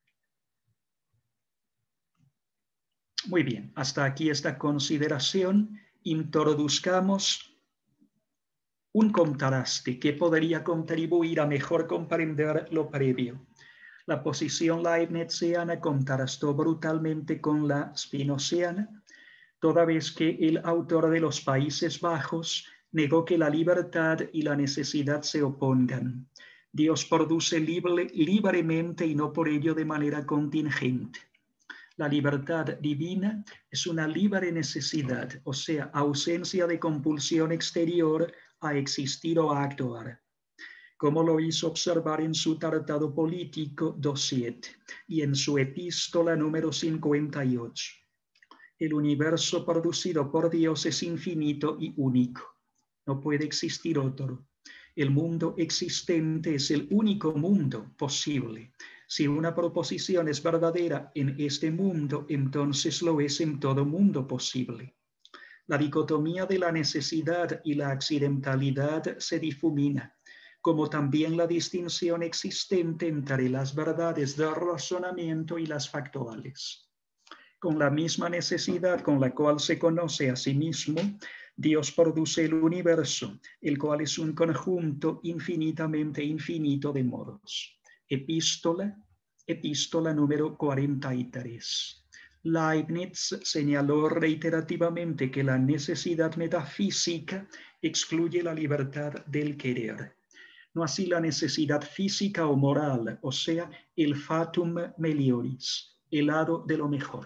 Muy bien, hasta aquí esta consideración. Introduzcamos un contraste que podría contribuir a mejor comprender lo previo. La posición leibniziana contrastó brutalmente con la spinoziana, toda vez que el autor de los Países Bajos negó que la libertad y la necesidad se opongan. Dios produce libre, libremente y no por ello de manera contingente. La libertad divina es una libre necesidad, o sea, ausencia de compulsión exterior a existir o a actuar, como lo hizo observar en su Tratado Político dos punto siete y en su epístola número cincuenta y ocho. El universo producido por Dios es infinito y único. No puede existir otro. El mundo existente es el único mundo posible. Si una proposición es verdadera en este mundo, entonces lo es en todo mundo posible. La dicotomía de la necesidad y la accidentalidad se difumina, como también la distinción existente entre las verdades del razonamiento y las factuales. Con la misma necesidad con la cual se conoce a sí mismo, Dios produce el universo, el cual es un conjunto infinitamente infinito de modos. Epístola, epístola número cuarenta y tres. Leibniz señaló reiterativamente que la necesidad metafísica excluye la libertad del querer. No así la necesidad física o moral, o sea, el fatum melioris, el lado de lo mejor.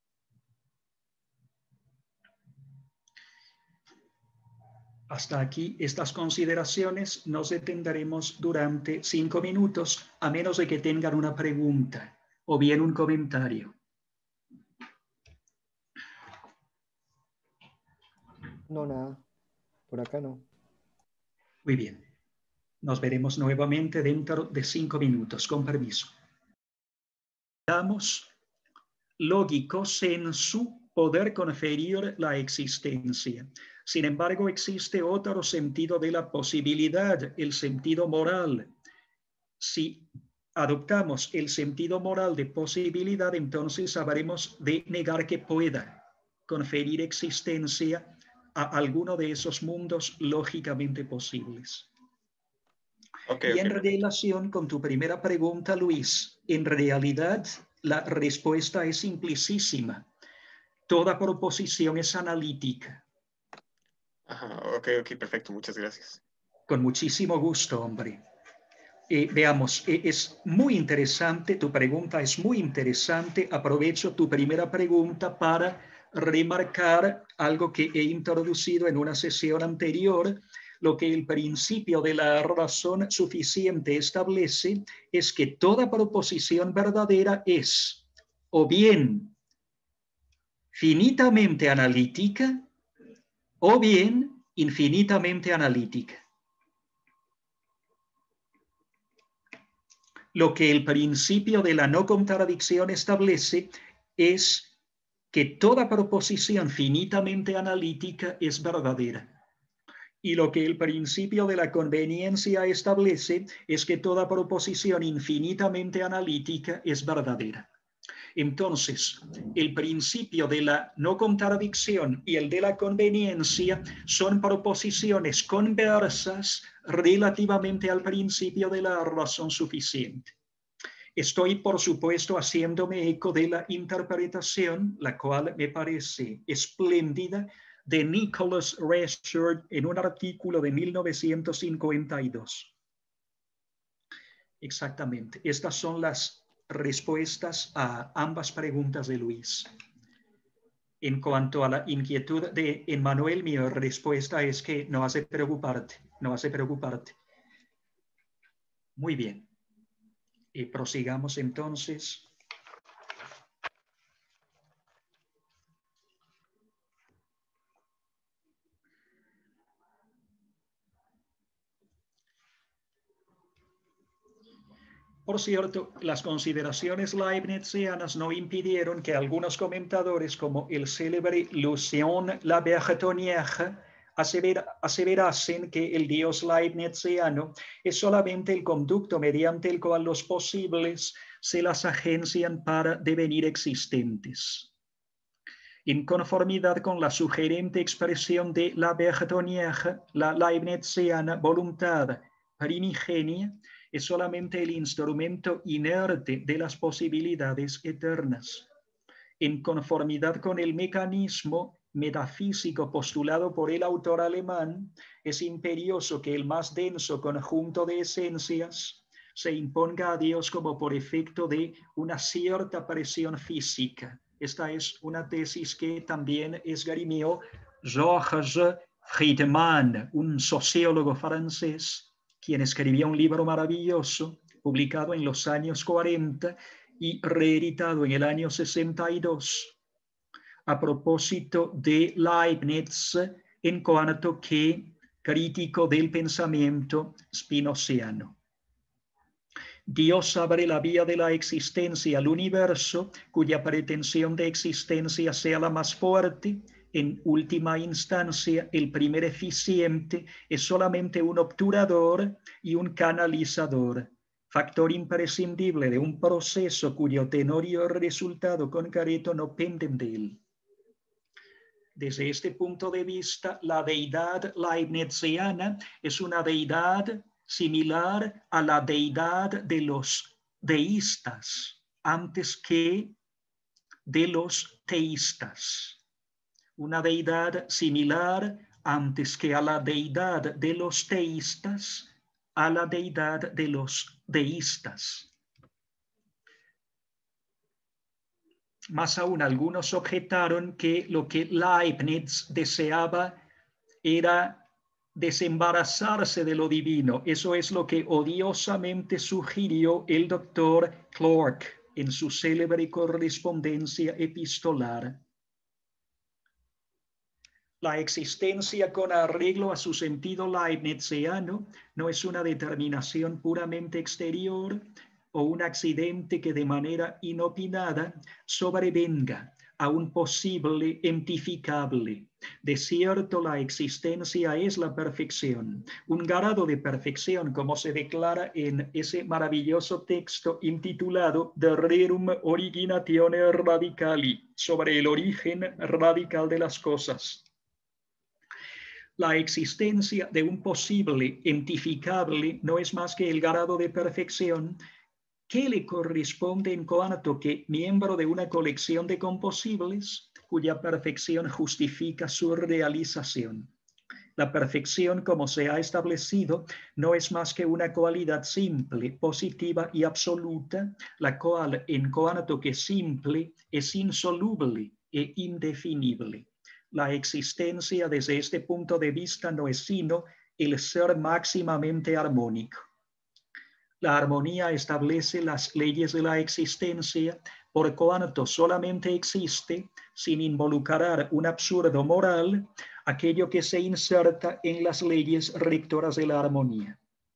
Hasta aquí estas consideraciones nos detendremos durante cinco minutos, a menos de que tengan una pregunta o bien un comentario. No, nada. Por acá no. Muy bien. Nos veremos nuevamente dentro de cinco minutos. Con permiso. Damos lógicos en su poder conferir la existencia. Sin embargo, existe otro sentido de la posibilidad, el sentido moral. Si adoptamos el sentido moral de posibilidad, entonces habremos de negar que pueda conferir existencia a alguno de esos mundos lógicamente posibles. Okay, y en okay. relación con tu primera pregunta, Luis, en realidad la respuesta es simplicísima. Toda proposición es analítica. Ajá, ok, ok, perfecto, muchas gracias. Con muchísimo gusto, hombre. Eh, veamos, eh, es muy interesante, tu pregunta es muy interesante. Aprovecho tu primera pregunta para remarcar algo que he introducido en una sesión anterior. Lo que el principio de la razón suficiente establece es que toda proposición verdadera es o bien finitamente analítica o bien infinitamente analítica. Lo que el principio de la no contradicción establece es que toda proposición finitamente analítica es verdadera. Y lo que el principio de la conveniencia establece es que toda proposición infinitamente analítica es verdadera. Entonces, el principio de la no contradicción y el de la conveniencia son proposiciones conversas relativamente al principio de la razón suficiente. Estoy, por supuesto, haciéndome eco de la interpretación, la cual me parece espléndida, de Nicholas Rescher en un artículo de mil novecientos cincuenta y dos. Exactamente. Estas son las respuestas a ambas preguntas de Luis. En cuanto a la inquietud de Emmanuel, mi respuesta es que no has de preocuparte, no has de preocuparte. Muy bien. Y prosigamos entonces. Por cierto, las consideraciones leibnizianas no impidieron que algunos comentadores, como el célebre Lucien Laberthonnière, asever, aseverasen que el Dios leibniziano es solamente el conducto mediante el cual los posibles se las agencian para devenir existentes. En conformidad con la sugerente expresión de la bertoniana, la leibniziana voluntad primigenia es solamente el instrumento inerte de las posibilidades eternas. En conformidad con el mecanismo metafísico postulado por el autor alemán, es imperioso que el más denso conjunto de esencias se imponga a Dios como por efecto de una cierta presión física. Esta es una tesis que también esgrimió Georges Friedman, un sociólogo francés, quien escribió un libro maravilloso, publicado en los años cuarenta y reeditado en el año sesenta y dos, a propósito de Leibniz, en cuanto que crítico del pensamiento spinoziano. Dios abre la vía de la existencia al universo, cuya pretensión de existencia sea la más fuerte. En última instancia, el primer eficiente es solamente un obturador y un canalizador, factor imprescindible de un proceso cuyo tenor y resultado concreto no penden de él. Desde este punto de vista, la deidad leibniziana es una deidad similar a la deidad de los deístas antes que de los teístas. Una deidad similar antes que a la deidad de los teístas, a la deidad de los deístas. Más aún, algunos objetaron que lo que Leibniz deseaba era desembarazarse de lo divino. Eso es lo que odiosamente sugirió el doctor Clarke en su célebre correspondencia epistolar. La existencia con arreglo a su sentido leibniziano no es una determinación puramente exterior o un accidente que de manera inopinada sobrevenga a un posible entificable. De cierto, la existencia es la perfección, un grado de perfección, como se declara en ese maravilloso texto intitulado De Rerum Originatione Radicali, sobre el origen radical de las cosas. La existencia de un posible entificable no es más que el grado de perfección que le corresponde en cuanto que miembro de una colección de composibles cuya perfección justifica su realización. La perfección, como se ha establecido, no es más que una cualidad simple, positiva y absoluta, la cual, en cuanto que simple, es insoluble e indefinible. La existencia desde este punto de vista no es sino el ser máximamente armónico. La armonía establece las leyes de la existencia por cuanto solamente existe, sin involucrar un absurdo moral, aquello que se inserta en las leyes rectoras de la armonía.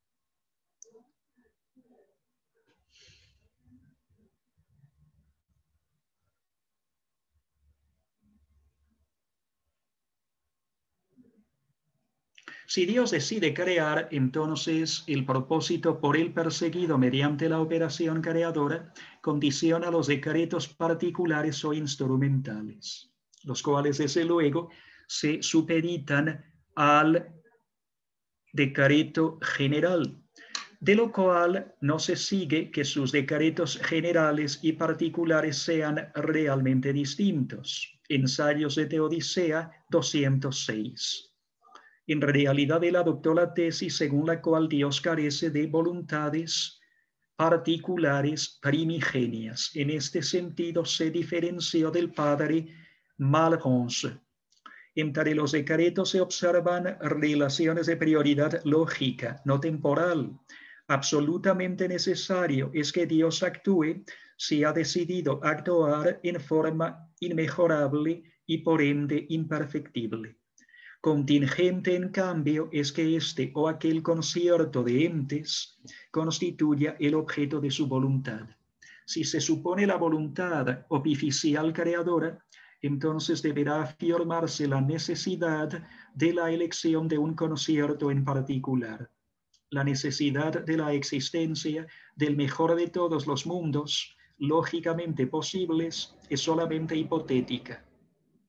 Si Dios decide crear, entonces el propósito por él perseguido mediante la operación creadora condiciona los decretos particulares o instrumentales, los cuales desde luego se supeditan al decreto general, de lo cual no se sigue que sus decretos generales y particulares sean realmente distintos. Ensayos de Teodicea doscientos seis. En realidad, él adoptó la tesis según la cual Dios carece de voluntades particulares primigenias. En este sentido, se diferenció del padre Malebranche. Entre los decretos se observan relaciones de prioridad lógica, no temporal. Absolutamente necesario es que Dios actúe si ha decidido actuar en forma inmejorable y por ende imperfectible. Contingente, en cambio, es que este o aquel concierto de entes constituya el objeto de su voluntad. Si se supone la voluntad oficial creadora, entonces deberá afirmarse la necesidad de la elección de un concierto en particular. La necesidad de la existencia del mejor de todos los mundos, lógicamente posibles, es solamente hipotética.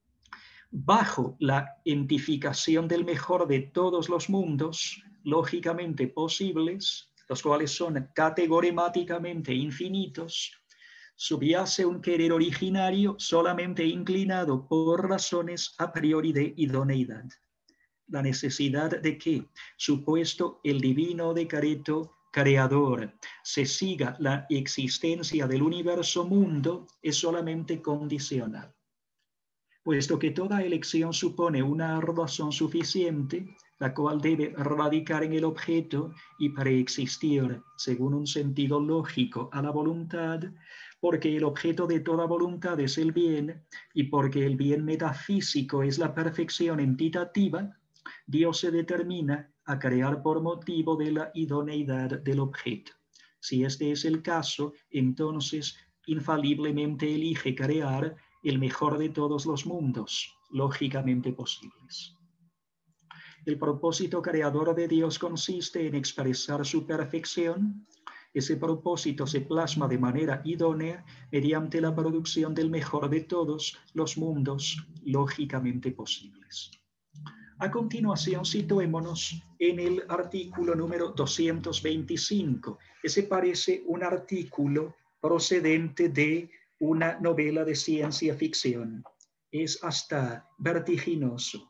bajo la identificación del mejor de todos los mundos lógicamente posibles, los cuales son categorimáticamente infinitos, subyace un querer originario solamente inclinado por razones a priori de idoneidad. La necesidad de que, supuesto el divino decreto creador, se siga la existencia del universo mundo es solamente condicional. Puesto que toda elección supone una razón suficiente, la cual debe radicar en el objeto y preexistir, según un sentido lógico, a la voluntad, porque el objeto de toda voluntad es el bien, y porque el bien metafísico es la perfección entitativa, Dios se determina a crear por motivo de la idoneidad del objeto. Si este es el caso, entonces infaliblemente elige crear el mejor de todos los mundos, lógicamente posibles. El propósito creador de Dios consiste en expresar su perfección. Ese propósito se plasma de manera idónea mediante la producción del mejor de todos los mundos, lógicamente posibles. A continuación, situémonos en el artículo número doscientos veinticinco. Ese parece un artículo procedente de una novela de ciencia ficción. Es hasta vertiginoso,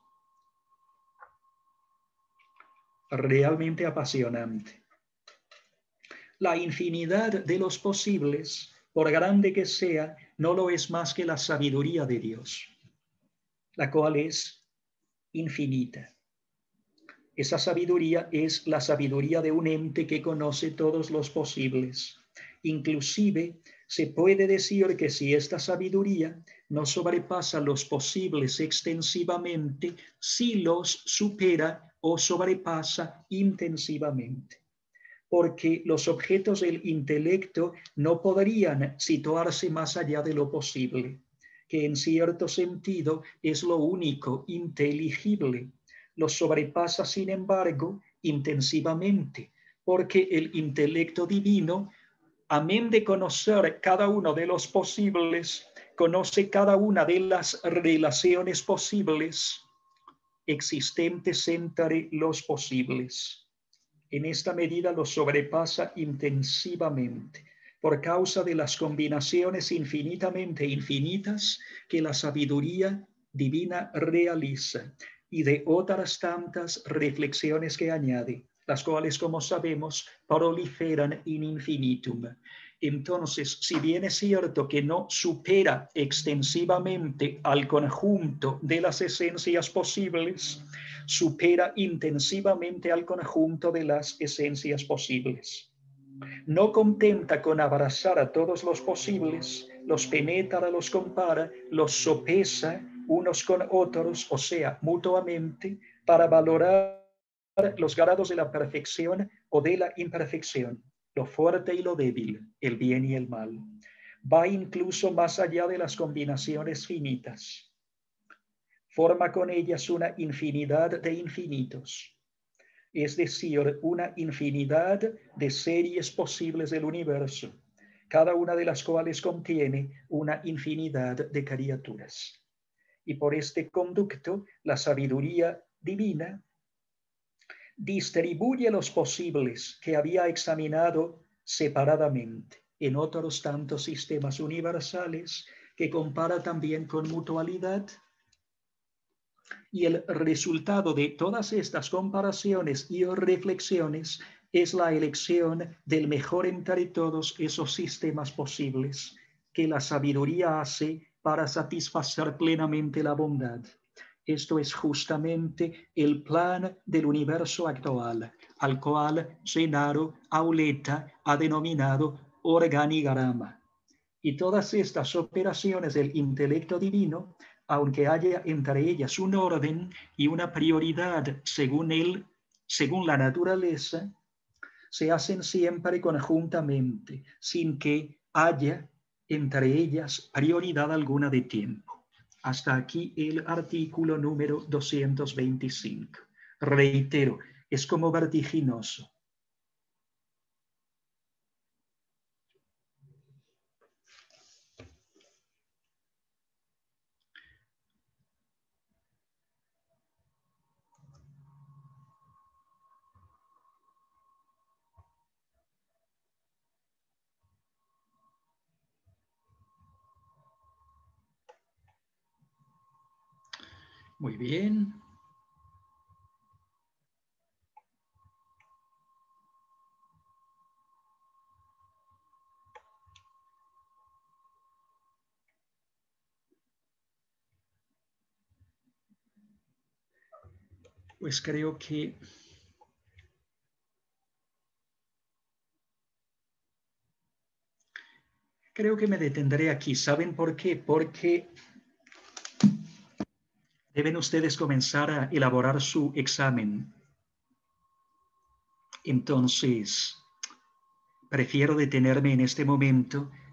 realmente apasionante. La infinidad de los posibles, por grande que sea, no lo es más que la sabiduría de Dios, la cual es infinita. Esa sabiduría es la sabiduría de un ente que conoce todos los posibles. Inclusive se puede decir que si esta sabiduría no sobrepasa los posibles extensivamente, sí los supera o sobrepasa intensivamente. Porque los objetos del intelecto no podrían situarse más allá de lo posible, que en cierto sentido es lo único inteligible. Los sobrepasa, sin embargo, intensivamente, porque el intelecto divino, amén de conocer cada uno de los posibles, conoce cada una de las relaciones posibles existentes entre los posibles. En esta medida los sobrepasa intensivamente, por causa de las combinaciones infinitamente infinitas que la sabiduría divina realiza y de otras tantas reflexiones que añade, las cuales, como sabemos, proliferan in infinitum. Entonces, si bien es cierto que no supera extensivamente al conjunto de las esencias posibles, supera intensivamente al conjunto de las esencias posibles. No contenta con abrazar a todos los posibles, los penetra, los compara, los sopesa unos con otros, o sea, mutuamente, para valorar los grados de la perfección o de la imperfección, lo fuerte y lo débil, el bien y el mal. Va incluso más allá de las combinaciones finitas. Forma con ellas una infinidad de infinitos, es decir, una infinidad de series posibles del universo, cada una de las cuales contiene una infinidad de criaturas. Y por este conducto, la sabiduría divina distribuye los posibles que había examinado separadamente en otros tantos sistemas universales que compara también con mutualidad. Y el resultado de todas estas comparaciones y reflexiones es la elección del mejor entre todos esos sistemas posibles que la sabiduría hace para satisfacer plenamente la bondad. Esto es justamente el plan del universo actual, al cual Gennaro Auletta ha denominado organigrama. Y todas estas operaciones del intelecto divino, aunque haya entre ellas un orden y una prioridad según él, según la naturaleza, se hacen siempre conjuntamente, sin que haya entre ellas prioridad alguna de tiempo. Hasta aquí el artículo número doscientos veinticinco. Reitero, es como vertiginoso. Muy bien. Pues creo que creo que me detendré aquí. ¿Saben por qué? Porque deben ustedes comenzar a elaborar su examen. Entonces, prefiero detenerme en este momento